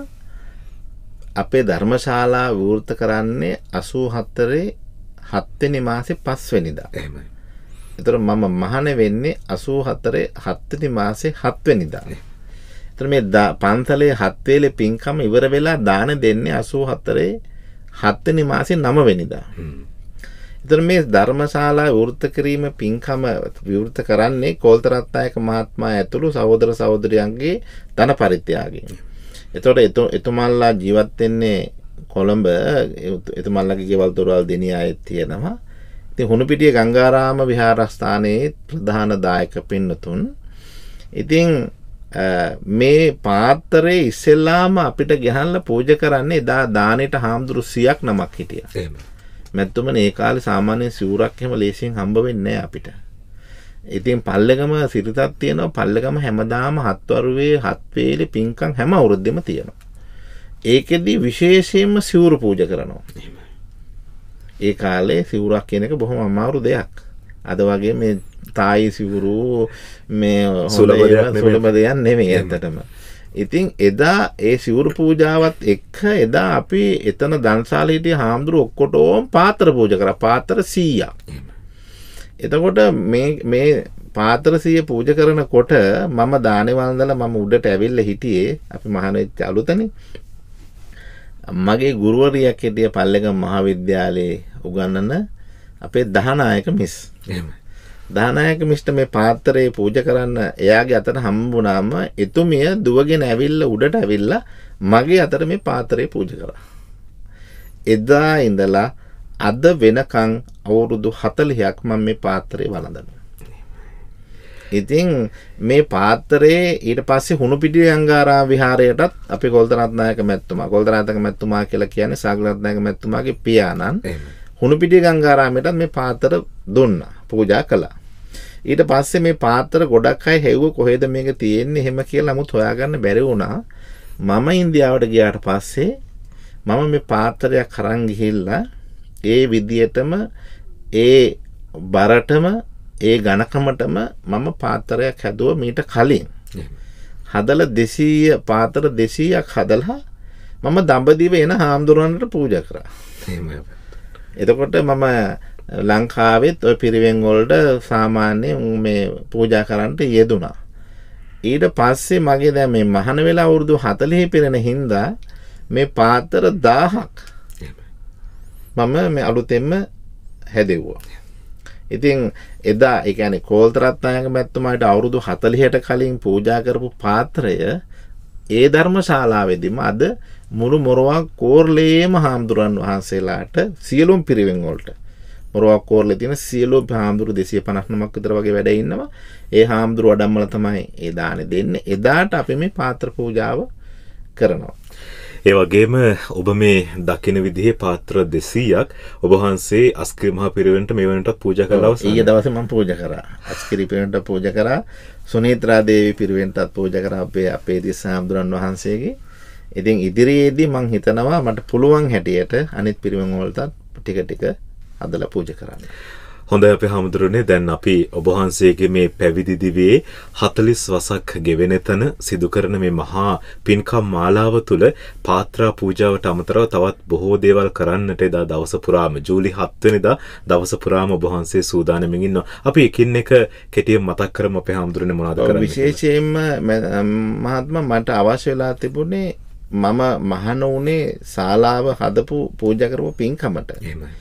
[SPEAKER 4] අපේ ධර්මශාලා විවෘත කරන්නේ 84 7 වෙනි මාසේ 5 වෙනිදා.
[SPEAKER 1] එහෙමයි.
[SPEAKER 4] ඒතර මම මහාන වෙන්නේ 84 7 වෙනි මාසේ 7 වෙනිදා. ඒතර මේ පන්සලේ 7 වේලේ පින්කම ඉවර වෙලා දාන දෙන්නේ 84 7 වෙනි මාසේ 9 වෙනිදා. එතන මේ ධර්මශාලා විවෘත කිරීම පින්කම විවෘත කරන්නේ කෝල්තරත්නායක මහත්මයා ඇතුළු සහෝදර සහෝදරියන්ගේ ධන පරිත්‍යාගයෙන්. එතකොට එතුමන්ලා ජීවත් වෙන්නේ කොළඹ. එතුමන්ලාගේ ගෙවල් දොරවල් දෙනියායේ තියෙනවා. ඉතින් හුණුපිටිය ගංගාරාම විහාරස්ථානයේ ප්‍රධාන දායක පින්නතුන්. ඉතින් මේ පාත්‍රයේ ඉස්සෙල්ලාම අපිට ගහන්න පූජා කරන්නේ එදා දානෙට හාමුදුරු 100ක් නමක් හිටියා. එහෙමයි. මැත්තුමනේ ඒ කාලේ සාමාන්‍ය සිවුරක් එහෙම ලේසියෙන් හම්බ වෙන්නේ නැහැ අපිට. ඉතින් පල්ලෙගම සිරිතක් තියෙනවා. පල්ලෙගම හැමදාම 7 වරුවේ 7 වේලේ පින්කම් හැම අවුරුද්දෙම තියෙනවා. ඒකෙදි විශේෂයෙන්ම සිවුරු පූජා කරනවා. ඒ කාලේ සිවුරක් කියන එක බොහොම අමාරු දෙයක්. අද වගේ මේ තායි සිවුරු මේ සුලභ දෙයක් නෙමෙයි ඇත්තටම. ඉතින් එදා ඒ සිවුරු පූජාවත් එක්ක එදා අපි එතන දන්සාලේ හිටිය හාමුදුරු ඔක්කොටම පාත්‍ර පූජා කරා. පාත්‍ර 100ක්. එතකොට මේ පාත්‍ර 100 පූජා කරනකොට මම දානේ වන්දලා මම උඩට ඇවිල්ලා හිටියේ. අපි මහාන වෙච්ච අලුතනේ. මගේ ගුරුවරියක් හිටිය පල්ලේගම මහාවිද්‍යාලයේ උගන්වන අපේ දහනායක මිස්. එහෙමයි. දානායක මිස්ට මේ පාත්‍රයේ පූජා කරන්න එයාගේ අතට හම්බුනාම එතුමිය දුවගෙන ඇවිල්ලා උඩට ඇවිල්ලා මගේ අතට මේ පාත්‍රයේ පූජා කරා. එදා ඉඳලා අද වෙනකන් අවුරුදු 40ක් මම මේ පාත්‍රයේ වළඳනවා. ඉතින් මේ පාත්‍රයේ ඊට පස්සේ හුණුපිටිය ගංගාරාම විහාරයටත් අපි කොල්තරත්නායක මැතිතුමා කියලා කියන්නේ සාගරත්නායක මැතිතුමාගේ පියාණන් හුණුපිටිය ගංගාරාමයටත් මේ පාත්‍ර දුන්නා, පූජා කළා. ඊට පස්සේ මේ පාත්‍ර ගොඩක් අය හෙව්ව කොහෙද මේක තියෙන්නේ එහෙම කියලා නමුත් හොයාගන්න බැරි වුණා. මම ඉන්දියාවට ගියාට පස්සේ මම මේ පාත්‍රයක් අරන් ගිහිල්ලා ඒ විදියටම ඒ බරටම ඒ ඝනකමටම මම පාත්‍රයක් හැදුවා මීට කලින්. හදලා 200 පාත්‍ර 200ක් හදලා මම දඹදිව එන හාමුදුරන්ට පූජා කරා. එතකොට මම ලංකාවෙත් ඔය පිරිවෙන් වලට සාමාන්‍යයෙන් මේ පූජා කරන්නට යෙදුණා. ඊට පස්සේ මගේ දැන් මේ මහාන වෙලා අවුරුදු 40 පිරෙන හින්දා මේ පාත්‍ර 1000ක් මම මේ අලුතෙන්ම හැදෙව්වා. ඉතින් එදා ඒ කියන්නේ කෝල්තරත්නායක මැතිතුමාට අවුරුදු 40ට කලින් පූජා කරපු පාත්‍රය ඒ ධර්මශාලාවේදීම අද මුළු මොරවක් කෝර්ලේම හාමුදුරන් වහන්සේලාට සියලුම පිරිවෙන් වලට මොරවක්කෝරළේ තියෙන සියලු හාමුදුරු 259ක් විතර වගේ වැඩ ඉන්නවා. ඒ හාමුදුරු වඩම්මල තමයි ඒ දානේ දෙන්නේ. එදාට අපි මේ පාත්‍ර පූජාව කරනවා.
[SPEAKER 1] ඒ වගේම ඔබ මේ දකින විදිහේ පාත්‍ර 200ක් ඔබ වහන්සේ අස්කිරි මහ පිරිවෙනට මේ වෙනටත් පූජා කළා.
[SPEAKER 4] ඊයේ දවසේ මම පූජා කරා. අස්කිරි පිරිවෙනට පූජා කරා. සුනීත්‍රා දේවී පිරිවෙනටත් පූජා කරා අපේ දිස් හාමුදුරන් වහන්සේගේ. ඉතින් ඉදිරියේදී මම හිතනවා මට පුළුවන් හැටියට අනිත් පිරිවෙන් වලටත් ටික ටික අදලා පූජා කරන්න.
[SPEAKER 1] හොඳයි අපේ හාමුදුරනේ, දැන් අපි ඔබ වහන්සේගේ මේ පැවිදි දිවියේ 40 වසක් ගෙවෙන තැන සිදු කරන මේ මහා පින්කම් මාලාව තුළ පාත්‍රා පූජාවට අමතරව තවත් බොහෝ දේවල් කරන්නට එදා දවස පුරාම ජූලි 7 වෙනිදා දවස පුරාම ඔබ වහන්සේ සූදානම්ින් ඉන්නවා. අපි එකින් එක කෙටියෙන් මතක් කරමු අපේ හාමුදුරනේ මොනවද කරන්නේ.
[SPEAKER 4] විශේෂයෙන්ම මහත්මයා මට අවශ්‍ය වෙලා තිබුණේ මම මහාන උනේ ශාලාව හදපු පූජා කරපු පින්කමට.
[SPEAKER 1] එහෙමයි.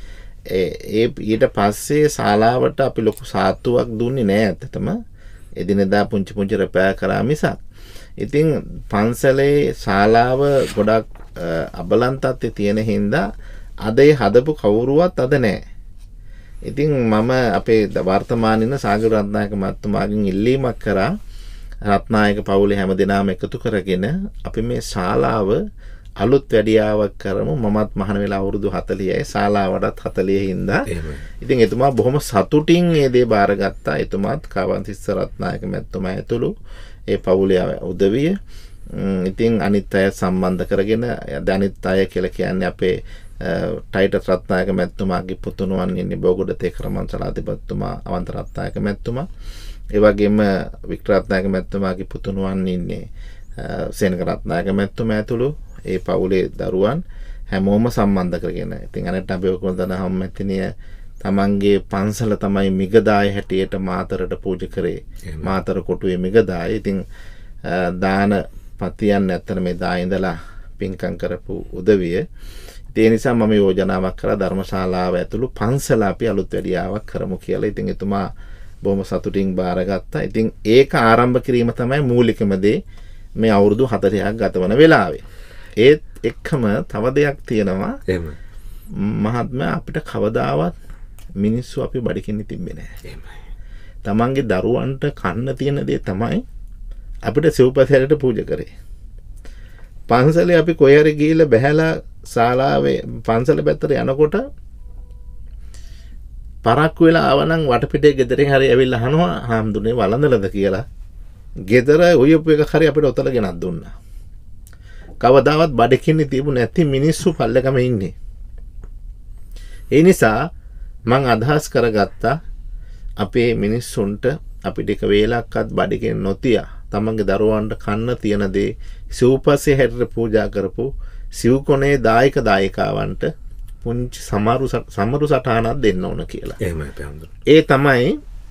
[SPEAKER 4] ඊට පස්සේ ශාලාවට අපි ලොකු සාත්තුවක් දුන්නේ නෑ ඇත්තටම. එදිනෙදා පුංචි පුංචි රැපෑ කරා මිසක්. ඉතින් පන්සලේ ශාලාව ගොඩක් අබලන් තත්ත්වයේ තියෙන හින්දා අද ඒ හදපු කවුරුවත් අද නෑ. ඉතින් මම අපේ වර්තමානින සාගර රත්නායක මහත්මයාගෙන් ඉල්ලීමක් කරා රත්නායක පවුලේ හැමදෙනාම එකතු කරගෙන අපි මේ ශාලාව අලුත් වැඩියාවක් කරමු. මමත් මහාන වෙලා අවුරුදු 40යි ශාලාවටත් 40 හින්දා. ඉතින් එතුමා බොහොම සතුටින් මේ දේ බාරගත්තා. එතුමාත් කාවන්තිස්ස රත්නායක මැතිතුමා ඇතුළු ඒ පවුලේ උදවිය. ඉතින් අනිත් අය සම්බන්ධ කරගෙන අනිත් අය කියලා කියන්නේ අපේ ටයිටස් රත්නායක මැතිතුමාගේ පුතුණුවන් ඉන්නේ බෝගොඩ තේකරමන් සලාතිපතිතුමා අවන්ත රත්නායක මැතිතුමා. ඒ වගේම වික්ටර් රත්නායක මැතිතුමාගේ පුතුණුවන් ඉන්නේ සේනක රත්නායක මැතිතුමා ඇතුළු ඒ පවුලේ දරුවන් හැමෝම සම්බන්ධ කරගෙන. ඉතින් අනට අපි ඔක්කොම දන්න හැමතිනිය තමන්ගේ පන්සල තමයි මිගදාය හැටියට මාතරට පූජා කරේ. මාතර කොටුවේ මිගදාය. ඉතින් දාන පතියන් නැත්තර මේ දා ඉඳලා පින්කම් කරපු උදවිය. ඒ නිසා මම යෝජනාවක් කරා ධර්මශාලාව ඇතුළු පන්සල අපි අලුත් වැඩියාවක් කරමු කියලා. ඉතින් එතුමා බොහොම සතුටින් බාරගත්තා. ඉතින් ඒක ආරම්භ කිරීම තමයි මූලිකම දේ මේ අවුරුදු 40ක් ගත වන වෙලාවේ. ඒත් එක්කම තව දෙයක් තියෙනවා.
[SPEAKER 1] එහෙම.
[SPEAKER 4] මහත්මයා අපිට කවදාවත් මිනිස්සු අපි බඩිකින්න තිබ්බේ නැහැ.
[SPEAKER 1] එහෙමයි.
[SPEAKER 4] තමන්ගේ දරුවන්ට කන්න තියෙන දේ තමයි අපිට සිව්පසයට පූජා කරේ. පන්සලේ අපි කොහේ හරි ගිහිල්ලා බහැලා ශාලාවේ පන්සල පැත්තට යනකොට පරක්කු වෙලා ආවනම් වටපිටේ ගෙදරින් හරි ඇවිල්ලා අහනවා හාමුදුරනේ වළඳලද කියලා. ගෙදර උයපු එක හරි අපිට ඔතල ගෙනත් දුන්නා. කවදාවත් බඩකින් තිබු නැති මිනිස්සු පල්ලකම ඉන්නේ. ඒ නිසා මං අදහස් කරගත්තා අපේ මිනිස්සුන්ට අපිට එක වේලක්වත් බඩකින් නොතිය තමන්ගේ දරුවන්ට කන්න තියෙන දේ සිව්පස්සේ හැටියට පූජා කරපු සිව්කොනේ දායක දායිකාවන්ට පුංචි සමරු සටහනක් දෙන්න ඕන කියලා.
[SPEAKER 1] එහෙමයි පැහැදිලි.
[SPEAKER 4] ඒ තමයි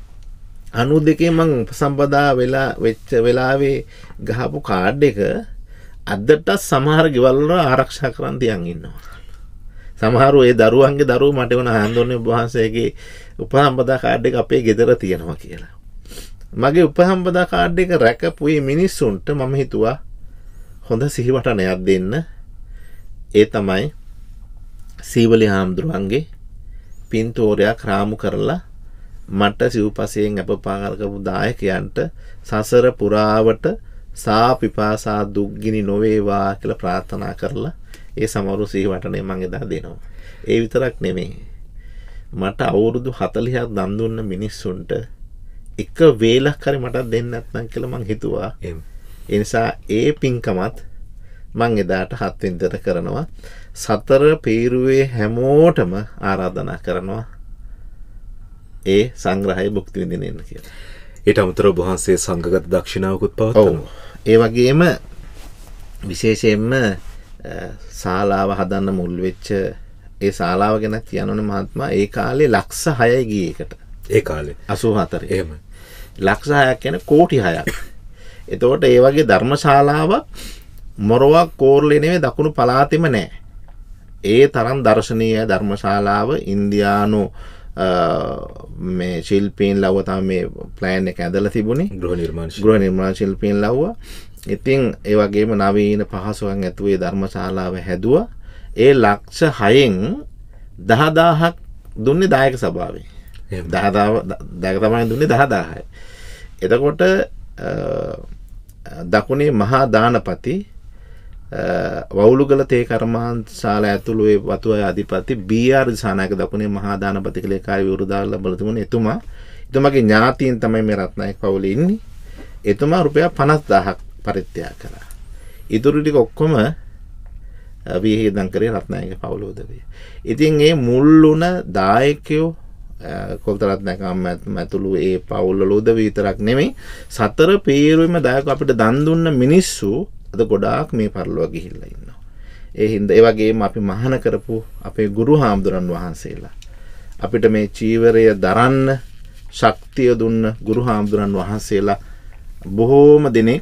[SPEAKER 4] 92 මං උපසම්පදා වෙලා වෙච්ච වෙලාවේ ගහපු කාඩ් එක අදට සමහර ගෙවල් වල ආරක්ෂා කරන් තියන් ඉන්නවා. සමහරු ඒ දරුවන්ගේ දරුවෝ මට වුණ හඳුන්නේ වහන්සේගේ උපසම්පදා කාඩ් එක අපේ ගෙදර තියෙනවා කියලා. මගේ උපසම්පදා කාඩ් එක රැකපු මේ මිනිස්සුන්ට මම හිතුවා හොඳ සිහිවටනයක් දෙන්න. ඒ තමයි සීවලි හාමුදුරුවන්ගේ පින්තෝරයක් රාමු කරලා මට සිව්පසයෙන් අපපාර කරපු දායකයන්ට සසර පුරාවට සා පිපාසා දුක්ගිනි නොවේවා කියලා ප්‍රාර්ථනා කරලා ඒ සමරු සිහිවටනේ මම එදා දෙනවා. ඒ විතරක් නෙමෙයි. මට අවුරුදු 40ක් දන් දුන්න මිනිස්සුන්ට එක වේලක් හරි මට දෙන්න නැත්නම් කියලා මං හිතුවා. ඒ නිසා ඒ පින්කමත් මං එදාට 7 වෙනිදාට කරනවා. සතර පීරුවේ හැමෝටම ආරාධනා කරනවා ඒ සංග්‍රහය භුක්ති විඳින්න කියලා.
[SPEAKER 1] ඊට අමතරව වහන්සේ සංඝගත දක්ෂිනාවකුත් පවත්වනවා.
[SPEAKER 4] ඒ වගේම විශේෂයෙන්ම ශාලාව හදන්න මුල් වෙච්ච ඒ ශාලාව ගැන කියනවනේ මහත්මයා ඒ කාලේ ලක්ෂ 6යි ගියේ එකට.
[SPEAKER 1] ඒ කාලේ
[SPEAKER 4] 84.
[SPEAKER 1] එහෙම.
[SPEAKER 4] ලක්ෂ 6ක් කියන්නේ කෝටි 6ක්. එතකොට ඒ වගේ ධර්මශාලාවක් මොරවක් කෝරළේ නෙවෙයි දකුණු පළාතෙම නැහැ. ඒ තරම් දර්ශනීය ධර්මශාලාව ඉන්දියානු මේ ශිල්පීන් ලව්ව තමයි මේ ප්ලෑන් එක ඇඳලා තිබුණේ. ගෘහ නිර්මාණ ශිල්පීන් ලව්ව. ඉතින් ඒ වගේම නවීන පහසුකම් ඇතුවේ ධර්මශාලාව හැදුවා. ඒ ලක්ෂ 6න් 10000ක් දුන්නේ දායක සභාවෙන්. 10,000 දායක සභාවෙන් දුන්නේ 10,000යි. එතකොට දකුණේ මහා දානපති වවුලුගල තේ කර්මාන්තශාල ඇතුළු ඒ වතුවේ අධිපති බී.ආර්. දිසානායක දකුණේ මහා දානපති කියලා කාර්ය විවෘදාල ලැබලා තිබුණේ එතුමාගේ ඥාතීන් තමයි මේ රත්නායක පවුලේ ඉන්නේ. එතුමා රුපියල් 50,000ක් පරිත්‍යාග කළා. ඉතුරු ටික ඔක්කොම විහිදම් කරේ රත්නායක පවුල උදවිය. ඉතින් මේ මුල්ුණ දායකයෝ කොල්ත රත්නායක අම්මතුළු ඒ පවුල් වල උදවිය විතරක් නෙමෙයි සතර පේරුවෙම දායකයෝ අපිට දන් දුන්න මිනිස්සු අද ගොඩාක් මේ පරලොව ගිහිල්ලා ඉන්නවා. ඒ හින්දා ඒ වගේම අපි මහාන කරපු අපේ ගුරු හාමුදුරන් වහන්සේලා අපිට මේ චීවරය දරන්න ශක්තිය දුන්න ගුරු හාමුදුරන් වහන්සේලා බොහෝම දෙනෙක්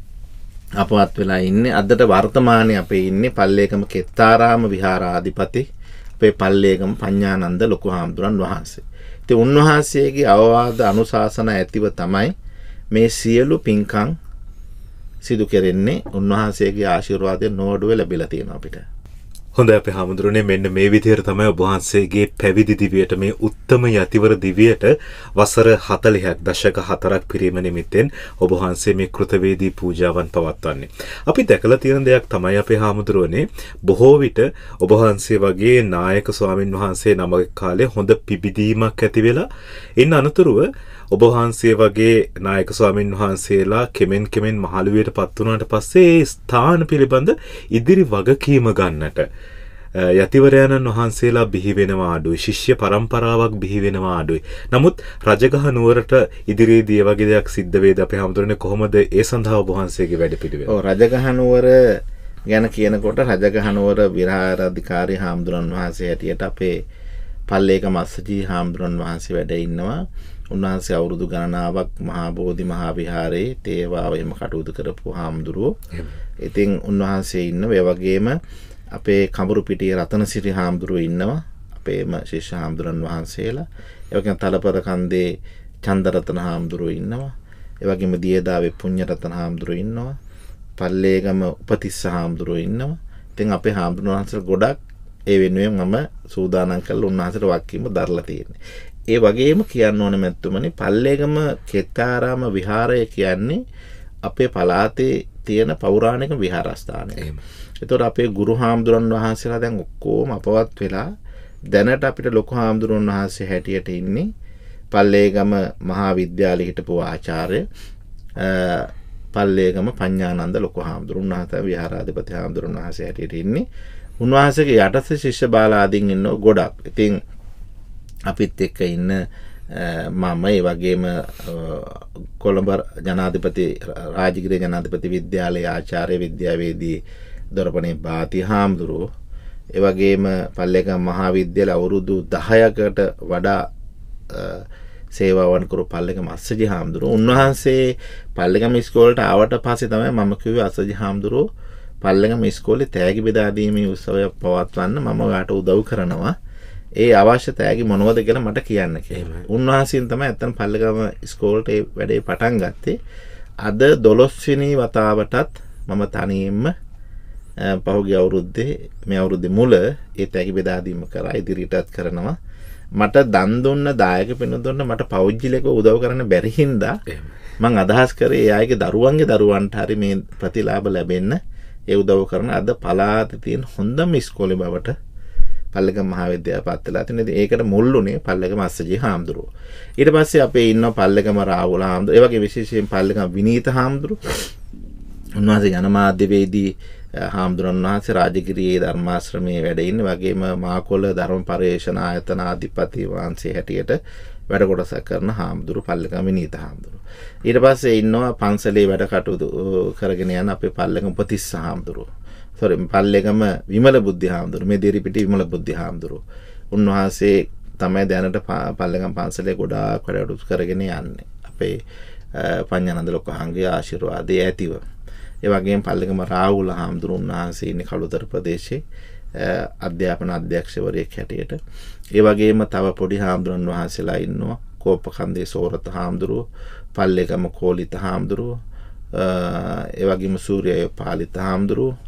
[SPEAKER 4] අපවත් වෙලා ඉන්නේ. අදට වර්තමානයේ අපේ ඉන්නේ පල්ලේගම කෙත්තාරාම විහාරාධිපති අපේ පල්ලේගම පඤ්ඤානන්ද ලොකු හාමුදුරන් වහන්සේ. ඉතින් උන්වහන්සේගේ අවවාද අනුශාසන ඇතිව තමයි මේ සියලු පින්කම් සිදු කෙරෙන්නේ. උන්වහන්සේගේ ආශිර්වාදය නොඅඩුව ලැබිලා තියෙනවා අපිට.
[SPEAKER 1] හොඳයි අපේ හාමුදුරනේ මෙන්න මේ විදිහට තමයි ඔබ වහන්සේගේ පැවිදි දිවියට මේ උත්තම යතිවර දිවියට වසර 40ක් දශක 4ක් පිරීම නිමිත්තෙන් ඔබ වහන්සේ මේ කෘතවේදී පූජාවන් පවත්වන්නේ. අපි දැකලා තියෙන දෙයක් තමයි අපේ හාමුදුරනේ බොහෝ විට ඔබ වහන්සේ වගේ නායක ස්වාමින් වහන්සේ නමක කාලේ හොඳ පිබිදීමක් ඇති වෙලා ඉන්න අනතුරුව ඔබ වහන්සේ වගේ නායක ස්වාමින් වහන්සේලා කෙමෙන් මහලුවයට පත් වුණාට පස්සේ ඒ ස්ථාන පිළිබඳ ඉදිරි වගකීම ගන්නට යතිවරයන්න් වහන්සේලා බිහි වෙනවා අඩුයි. ශිෂ්‍ය පරම්පරාවක් බිහි වෙනවා අඩුයි. නමුත් රජගහ නුවරට ඉදිරියේදී ඒ වගේ දෙයක් සිද්ධ වේද අපේ හාමුදුරනේ කොහොමද ඒ සඳහා ඔබ වහන්සේගේ වැඩපිළිවෙල?
[SPEAKER 4] ඔව් රජගහ නුවර ගැන කියනකොට රජගහ නුවර විහාරාධිකාරී හාමුදුරන් වහන්සේ හැටියට අපේ පල්ලේකම අස්සජී හාමුදුරන් වහන්සේ වැඩ ඉන්නවා. උන්වහන්සේ අවුරුදු ගණනාවක් මහා බෝධි මහා විහාරයේ තේවාව එහෙම කටයුතු කරපු හාමුදුරුවෝ. ඉතින් උන්වහන්සේ ඉන්නවා. ඒ වගේම අපේ කඹුරු පිටියේ රතනසිරි හාමුදුරුවෝ ඉන්නවා. අපේම ශිෂ්‍ය හාමුදුරන් වහන්සේලා. ඒ වගේම තලපර කන්දේ චන්දරතන හාමුදුරුවෝ ඉන්නවා. ඒ වගේම දියදාවේ පුඤ්ඤරතන හාමුදුරුවෝ ඉන්නවා. පල්ලේගම උපතිස්ස හාමුදුරුවෝ ඉන්නවා. ඉතින් අපේ හාමුදුරුවෝ වහන්සේලා ගොඩක් ඒ වෙනුවෙන් මම සූදානම් කරලා උන්වහන්සේට වක්කීම දරලා තියෙන්නේ. ඒ වගේම කියන්න ඕන මැතිතුමනි පල්ලේගම කෙත්තාරාම විහාරය කියන්නේ අපේ පළාතේ තියෙන පෞරාණික විහාරස්ථානය. ඒතකොට අපේ ගුරු හාමුදුරන් වහන්සේලා දැන් ඔක්කොම අපවත් වෙලා දැනට අපිට ලොකු හාමුදුරන් වහන්සේ හැටියට ඉන්නේ පල්ලේගම මහා විද්‍යාලයේ හිටපු ආචාර්ය පල්ලේගම පඤ්ඤානන්ද ලොකු හාමුදුරුවෝ. උන්වහන්සේ විහාරාධිපති හාමුදුරන් වහන්සේ හැටියට ඉන්නේ. උන්වහන්සේගේ යටතේ ශිෂ්‍ය බාලාදීන් ඉන්නව ගොඩක්. ඉතින් අපිත් එක්ක ඉන්න මම ඒ වගේම කොළඹ ජනාධිපති රාජගිරිය ජනාධිපති විද්‍යාලයේ ආචාර්ය විද්‍යාවේදී දොරපනේ බාති හාමුදුරුවෝ ඒ වගේම පල්ලේගම මහා විද්‍යාලය අවුරුදු 10කට වඩා සේවාවන් කරු පල්ලේගම අස්සජි හාමුදුරුවෝ. උන්වහන්සේ පල්ලේගම ඉස්කෝලේට ආවට පස්සේ තමයි මම කිව්වේ අස්සජි හාමුදුරුවෝ පල්ලේගම ඉස්කෝලේ තෑගි බෙදා දීමේ උත්සවය පවත්වන්න මම ඔයාට උදව් කරනවා. ඒ අවශ්‍ය තෑගි මොනවද කියලා මට කියන්න කියලා. උන්වහන්සේන් තමයි අතන පල්ලේගම ඉස්කෝලේට ඒ වැඩේ පටන් ගත්තේ. අද 12 වෙනි වතාවටත් මම තනියෙන්ම පහුගිය අවුරුද්දේ මේ අවුරුද්දේ මුල ඒ තෑගි බෙදා දීම කරා ඉදිරියටත් කරනවා. මට දන් දුන්න දායක පින දුන්න මට පෞද්ගලිකව උදව් කරන්න බැරි හින්දා මම අදහස් කරේ ඒ අයගේ දරුවන්ට හරි මේ ප්‍රතිලාභ ලැබෙන්න ඒ උදව් කරන අද පළාතේ තියෙන හොඳම ඉස්කෝලේ බවට පල්ලේගම මහාවිද්‍යාලය පත් වෙලා තියෙනවා. ඉතින් ඒකට මුල්ුණේ පල්ලේගම අස්සජී හාමුදුරුවෝ. ඊට පස්සේ අපේ ඉන්නවා පල්ලේගම රාහුල හාමුදුරුවෝ. ඒ වගේ විශේෂයෙන් පල්ලේගම විනීත හාමුදුරුවෝ. උන්වහන්සේ ජනමාධ්‍යවේදී හාමුදුරන් වහන්සේ රාජගිරියේ ධර්මාශ්‍රමයේ වැඩ ඉන්න වගේම මාකොළ ධර්ම පරිශන ආයතන අධිපති වහන්සේ හැටියට වැඩ කොටස කරන හාමුදුරුවෝ පල්ලේගම විනීත හාමුදුරුවෝ. ඊට පස්සේ ඉන්නවා පන්සලේ වැඩ කටයුතු කරගෙන යන අපේ පල්ලේගම උපතිස්ස හාමුදුරුවෝ. පල්ලේගම විමල බුද්ධි හාමුදුරුවෝ මේ දේරිපිටි විමල බුද්ධි හාමුදුරුවෝ. උන්වහන්සේ තමයි දැනට පල්ලේගම පන්සලේ ගොඩාක් වැඩ කරගෙන යන්නේ. අපේ පඤ්ඤානන්ද ලොකුහාගේ ආශිර්වාදය ඇතිව. ඒ වගේම පල්ලේගම රාහුල හාමුදුරුවෝ උන්වහන්සේ ඉන්නේ කළුතර ප්‍රදේශයේ අධ්‍යාපන අධ්‍යක්ෂවරයෙක් හැටියට. ඒ වගේම තව පොඩි හාමුදුරන් වහන්සේලා ඉන්නවා. කෝපකන්දේ සෝරත හාමුදුරුවෝ, පල්ලේගම කෝලිත හාමුදුරුවෝ, ඒ වගේම සූර්යය පාලිත හාමුදුරුවෝ,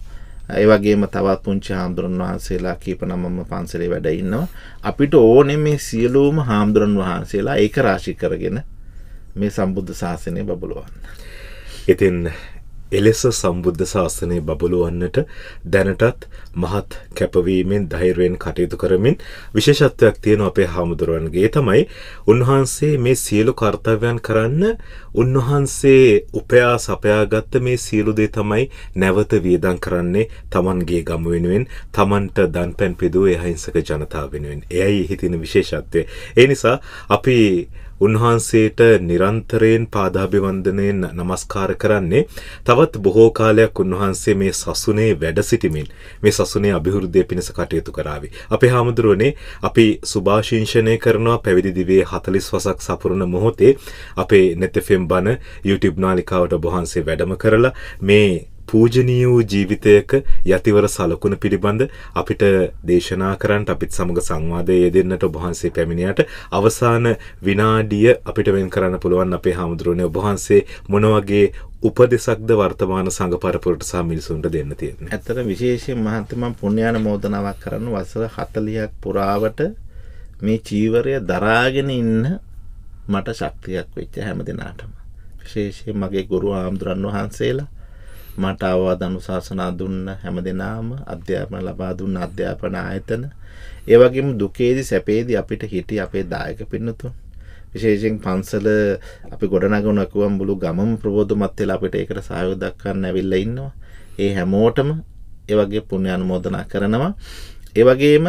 [SPEAKER 4] ඒ වගේම තවත් පුංචි හාමුදුරන් වහන්සේලා කීප නමම පන්සලේ වැඩ ඉන්නවා. අපිට ඕනේ මේ සියලුම හාමුදුරන් වහන්සේලා ඒක රාශී කරගෙන මේ සම්බුද්ධ ශාසනය බබළුවන්න.
[SPEAKER 1] ඉතින් එලෙස සම්බුද්ධ ශාසනය බබළුවන්නට දැනටත් මහත් කැපවීමෙන් ධෛර්යයෙන් කටයුතු කරමින් විශේෂත්වයක් තියෙනවා අපේ හාමුදුරුවන්ගේ. තමයි උන්වහන්සේ මේ සියලු කර්තව්‍යයන් කරන්න උන්වහන්සේ උපයා සපයාගත්ත මේ සියලු දේ තමයි නැවත වියදම් කරන්නේ තමන්ගේ ගම වෙනුවෙන්, තමන්ට දන්පැන් පිදුව අහිංසක ජනතාව වෙනුවෙන්. එයයි හිතින විශේෂත්වය. ඒ නිසා අපි උන්වහන්සේට නිරන්තරයෙන් පාදාභිවන්දනයෙන් නමස්කාර කරන්නේ. තවත් බොහෝ කාලයක් උන්වහන්සේ මේ සසුනේ වැඩ සිටිමින් මේ සසුනේ අභිවෘද්ධිය පිණිස කටයුතු කරાવી. අපේ හාමුදුරුවනේ අපි සුභාශිංසනය කරනවා පැවිදි දිවියේ 40 වසක් සපුරන මොහොතේ අපේ net fm බණ YouTube නාලිකාවට වහන්සේ වැඩම කරලා මේ පූජනීය වූ ජීවිතයක යතිවර සලකුණ පිළිබඳ අපිට දේශනා කරන්නට අපිත් සමග සංවාදයේ යෙදෙන්නට ඔබ වහන්සේ පැමිණියට අවසාන විනාඩිය අපිට වෙන් කරන්න පුළුවන් අපේ හාමුදුරුවනේ ඔබ වහන්සේ මොන වගේ උපදේශක්ද වර්තමාන සංඝ පරපුරට සහ මිනිසුන්ට දෙන්න තියෙන්නේ?
[SPEAKER 4] ඇත්තට විශේෂයෙන් මහත්මයා පුණ්‍යානුමෝදනාවක් කරන්න වසර 40ක් පුරාවට මේ චීවරය දරාගෙන ඉන්න මට ශක්තියක් වෙච්ච හැම දිනාටම. විශේෂයෙන් මගේ ගුරු හාමුදුරන් වහන්සේලා මට අවවාද අනුශාසනා දුන්න හැම දෙනාම, අධ්‍යාපන ලබා දුන්න අධ්‍යාපන ආයතන, ඒ වගේම දුකේදී සැපේදී අපිට හිටි අපේ දායක පින්නතුන්, විශේෂයෙන් පන්සල අපි ගොඩනගන කුවම් බුළු ගමම ප්‍රබෝධමත් වෙලා අපිට ඒකට සහයෝග දක්වන්න ඇවිල්ලා ඉන්නවා. ඒ හැමෝටම ඒ වගේ පුණ්‍ය අනුමෝදනා කරනවා. ඒ වගේම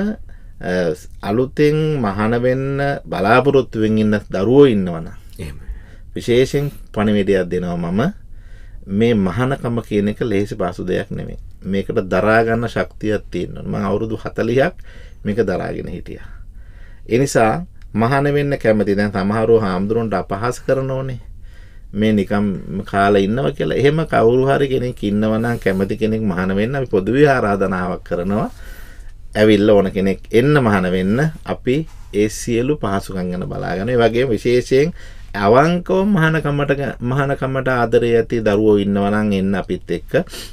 [SPEAKER 4] අලුතෙන් මහාන වෙන්න බලාපොරොත්තු වෙමින් ඉන්න දරුවෝ ඉන්නවනම්
[SPEAKER 1] එහෙම
[SPEAKER 4] විශේෂයෙන් පණිවිඩයක් දෙනවා. මම මේ මහානකම කියන එක ලේසි පාසු දෙයක් නෙමෙයි. මේකට දරා ගන්න ශක්තියක් තියෙනවා. මම අවුරුදු 40ක් මේක දරාගෙන හිටියා. ඒ නිසා මහාන වෙන්න කැමති. දැන් සමහරව හාමුදුරන්ට අපහාස කරනෝනේ. මේ නිකම් කාලා ඉන්නවා කියලා. එහෙම කවුරු හරි කෙනෙක් ඉන්නවා නම් කැමති කෙනෙක් මහාන වෙන්න අපි පොදුවේ ආරාධනාවක් කරනවා. ඇවිල්ලා ඕන කෙනෙක් එන්න මහාන වෙන්න. අපි ඒ සියලු පහසුකම් ගැන බලාගෙන ඒ වගේම විශේෂයෙන් අවංකව මහානකමට ආදරය ඇති දරුවෝ ඉන්නවා නම් එන්න අපිත් එක්ක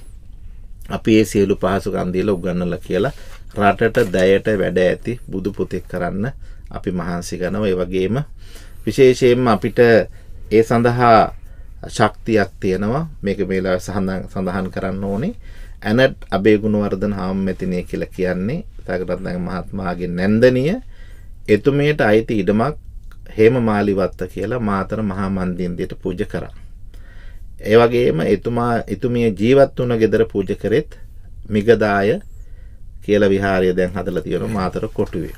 [SPEAKER 4] අපි ඒ සියලු පහසුකම් දීලා උගන්වලා කියලා රටට දැයට වැඩ ඇති බුදු පුතෙක් කරන්න අපි මහන්සි කරනවා. ඒ වගේම විශේෂයෙන්ම අපිට ඒ සඳහා ශක්තියක් තියෙනවා. මේක මේලා සඳහන් කරන්න ඕනේ. ඇනට් අබේගුණවර්ධන හාමුදුරුවෝ කියලා කියන්නේ සාගරත්න මහත්මයාගේ නැන්දනිය. එතුමියට අයිති ඉඩමක් හේමමාලිවත්ත කියලා මාතර මහා මන්දිරයට පූජා කරා. ඒ වගේම එතුමිය ජීවත් වුණ ගෙදර පූජා කරෙත් මිගදාය කියලා විහාරය දැන් හදලා තියෙනවා මාතර කොටුවේ.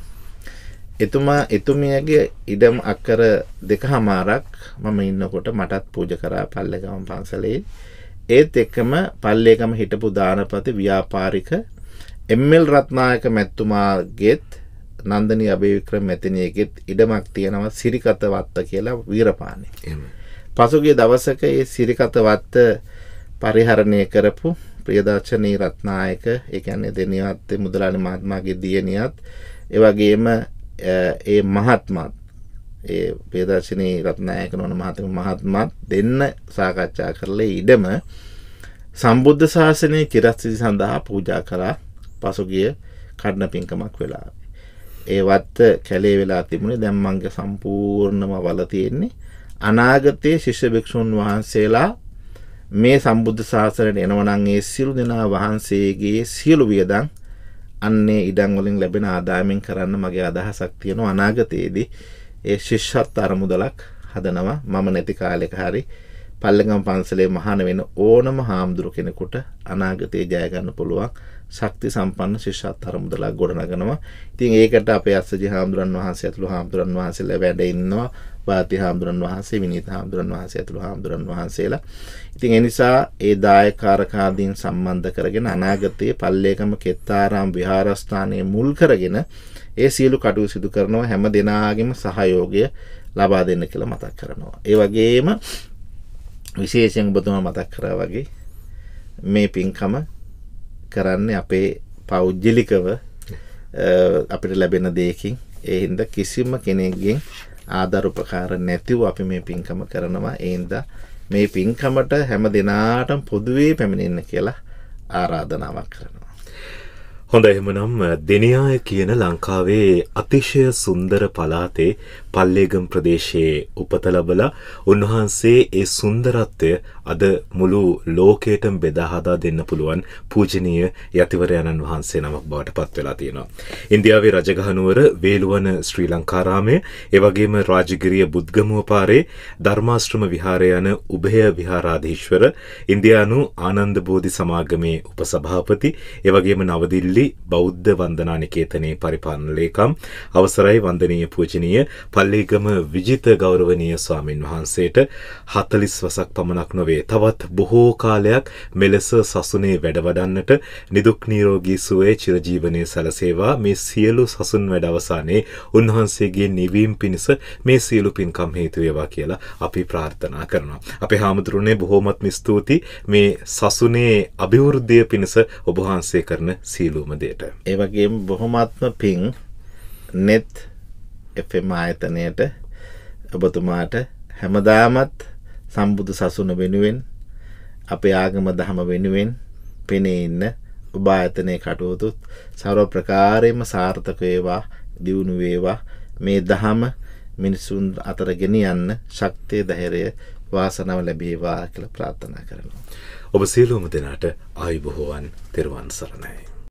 [SPEAKER 4] එතුමියගේ ඉඩම් අක්කර 2මාරක් මම ඉන්නකොට මටත් පූජා කරා පල්ලේගම පන්සලේ. ඒත් එක්කම පල්ලේගම හිටපු දානපති ව්‍යාපාරික එම්.එල්. රත්නායක මැතිතුමාගෙත් නන්දනී අබේවික්‍රම මැතිණියගෙත් ඉඩමක් තියෙනවා සිරිකත වත්ත කියලා වීරපානේ. පසුගිය දවසක ඒ සිරිකත වත්ත පරිහරණය කරපු ප්‍රියදර්ශනී රත්නායක, ඒ කියන්නේ දෙනියත් මුදලානි මහත්මයාගේ දියණියත්, ඒ වගේම ඒ මහත්මත් ඒ ප්‍රියදර්ශනී රත්නායක නෝන මහත්මත් දෙන්න සාකච්ඡා කරලා ඉඩම සම්බුද්ධ ශාසනයේ චිරස්ථිති සඳහා පූජා කරා. පසුගිය කඩන පින්කමක් වෙලා ඒ වත්ත කැලේ වෙලා තිබුණේ. දැන් මංගේ සම්පූර්ණම වල තියෙන්නේ. අනාගතයේ ශිෂ්‍ය භික්ෂුන් වහන්සේලා මේ සම්බුද්ධ ශාසනයට එනවනම් ඒ සියලු දෙනා වහන්සේගේ සියලු වියදම් අන්නේ ඉඩම් වලින් ලැබෙන ආදායමෙන් කරන්න මගේ අදහසක් තියෙනවා. අනාගතයේදී ඒ ශිෂ්‍යත් අරමුදලක් හදනවා. මම නැති කාලෙක හරි පල්ලේගම පන්සලේ මහාන වෙන ඕනම හාමුදුරු කෙනෙකුට අනාගතයේ ජය ගන්න පුළුවන් ශක්ති සම්පන්න ශිෂ්‍යත් අරමුදලක් ගොඩනගනවා. ඉතින් ඒකට අපේ අස්සජි හාමුදුරන් වහන්සේ ඇතුළු හාමුදුරන් වහන්සේලා වැඩ ඉන්නවා. වාති හාමුදුරන් වහන්සේ, විනීත හාමුදුරන් වහන්සේ ඇතුළු හාමුදුරන් වහන්සේලා. ඉතින් ඒ නිසා ඒ දායකාරකාදීන් සම්බන්ධ කරගෙන අනාගතයේ පල්ලේගම කෙත්තාරාම විහාරස්ථානයේ මුල් කරගෙන ඒ සියලු කටයුතු සිදු කරනවා. හැම දිනාගෙම සහයෝගය ලබා දෙන්න කියලා මතක් කරනවා. ඒ වගේම විශේෂයෙන් ඔබතුමා මතක් කරා වගේ මේ පින්කම කරන්නේ අපේ පෞද්ගලිකව අපිට ලැබෙන දෙයකින්. ඒ හින්දා කිසිම කෙනෙක්ගෙන් ආදර උපකාර නැතිව අපි මේ පින්කම කරනවා. ඒ හින්දා මේ පින්කමට හැම දිනාටම පොදුවේ පැමිණෙන්න කියලා ආරාධනාවක් කරනවා.
[SPEAKER 1] හොඳ එහෙමනම් දෙනියාය කියන ලංකාවේ අතිශය සුන්දර පළාතේ පල්ලේගම් ප්‍රදේශයේ උපත ලැබලා උන්වහන්සේ ඒ සුන්දරත්වය අද මුළු ලෝකයටම බෙදා හදා දෙන්න පුළුවන් පූජනීය යතිවරයන්න් වහන්සේ නමක් බවට පත් වෙලා තියෙනවා. ඉන්දියාවේ රජගහනුවර වේලුවන ශ්‍රී ලංකාරාමයේ ඒ වගේම රාජගිරිය බුද්ධගමුව පාරේ ධර්මාශ්‍රම විහාරය යන උභය විහාරාධීශවර ඉන්දියානු ආනන්ද බෝධි සමාගමේ උපසභාපති ඒ වගේම නවදිල්ලි බෞද්ධ වන්දනා නිකේතනයේ පරිපාලන ලේකම් අවසරයි වන්දනීය පූජනීය පල්ලේගම විජිත ගෞරවනීය ස්වාමින් වහන්සේට 40 වසක් පමණක් නොවේ තවත් බොහෝ කාලයක් මෙලෙස සසුනේ වැඩවඩන්නට නිදුක් නිරෝගී සුවය චිරජීවනයේ සැලසේවා මේ සියලු සසුන් වැඩ අවසානයේ උන්වහන්සේගේ නිවීම පිණිස මේ සියලු පින්කම් හේතු වේවා කියලා අපි ප්‍රාර්ථනා කරනවා. අපේ හාමුදුරනේ බොහෝමත්ම ස්තුතියි මේ සසුනේ අභිවෘද්ධිය පිණිස ඔබ වහන්සේ කරන සියලුම දේට.
[SPEAKER 4] ඒ වගේම බොහොමත්ම පිං net FM ආයතනයට ඔබතුමාට හැමදාමත් සම්බුදු සසුන වෙනුවෙන් අපේ ආගම දහම වෙනුවෙන් පෙනී ඉන්න ඔබ ආයතනයේ කටයුතු සර්ව ප්‍රකාරයෙන්ම සාර්ථක වේවා දියුණු වේවා මේ දහම මිනිසුන් අතර ගෙනියන්න ශක්තිය ධෛර්යය වාසනාව ලැබේවා කියලා ප්‍රාර්ථනා කරනවා.
[SPEAKER 1] ඔබ සියලුම දෙනාට ආයුබෝවන් තෙරුවන් සරණයි.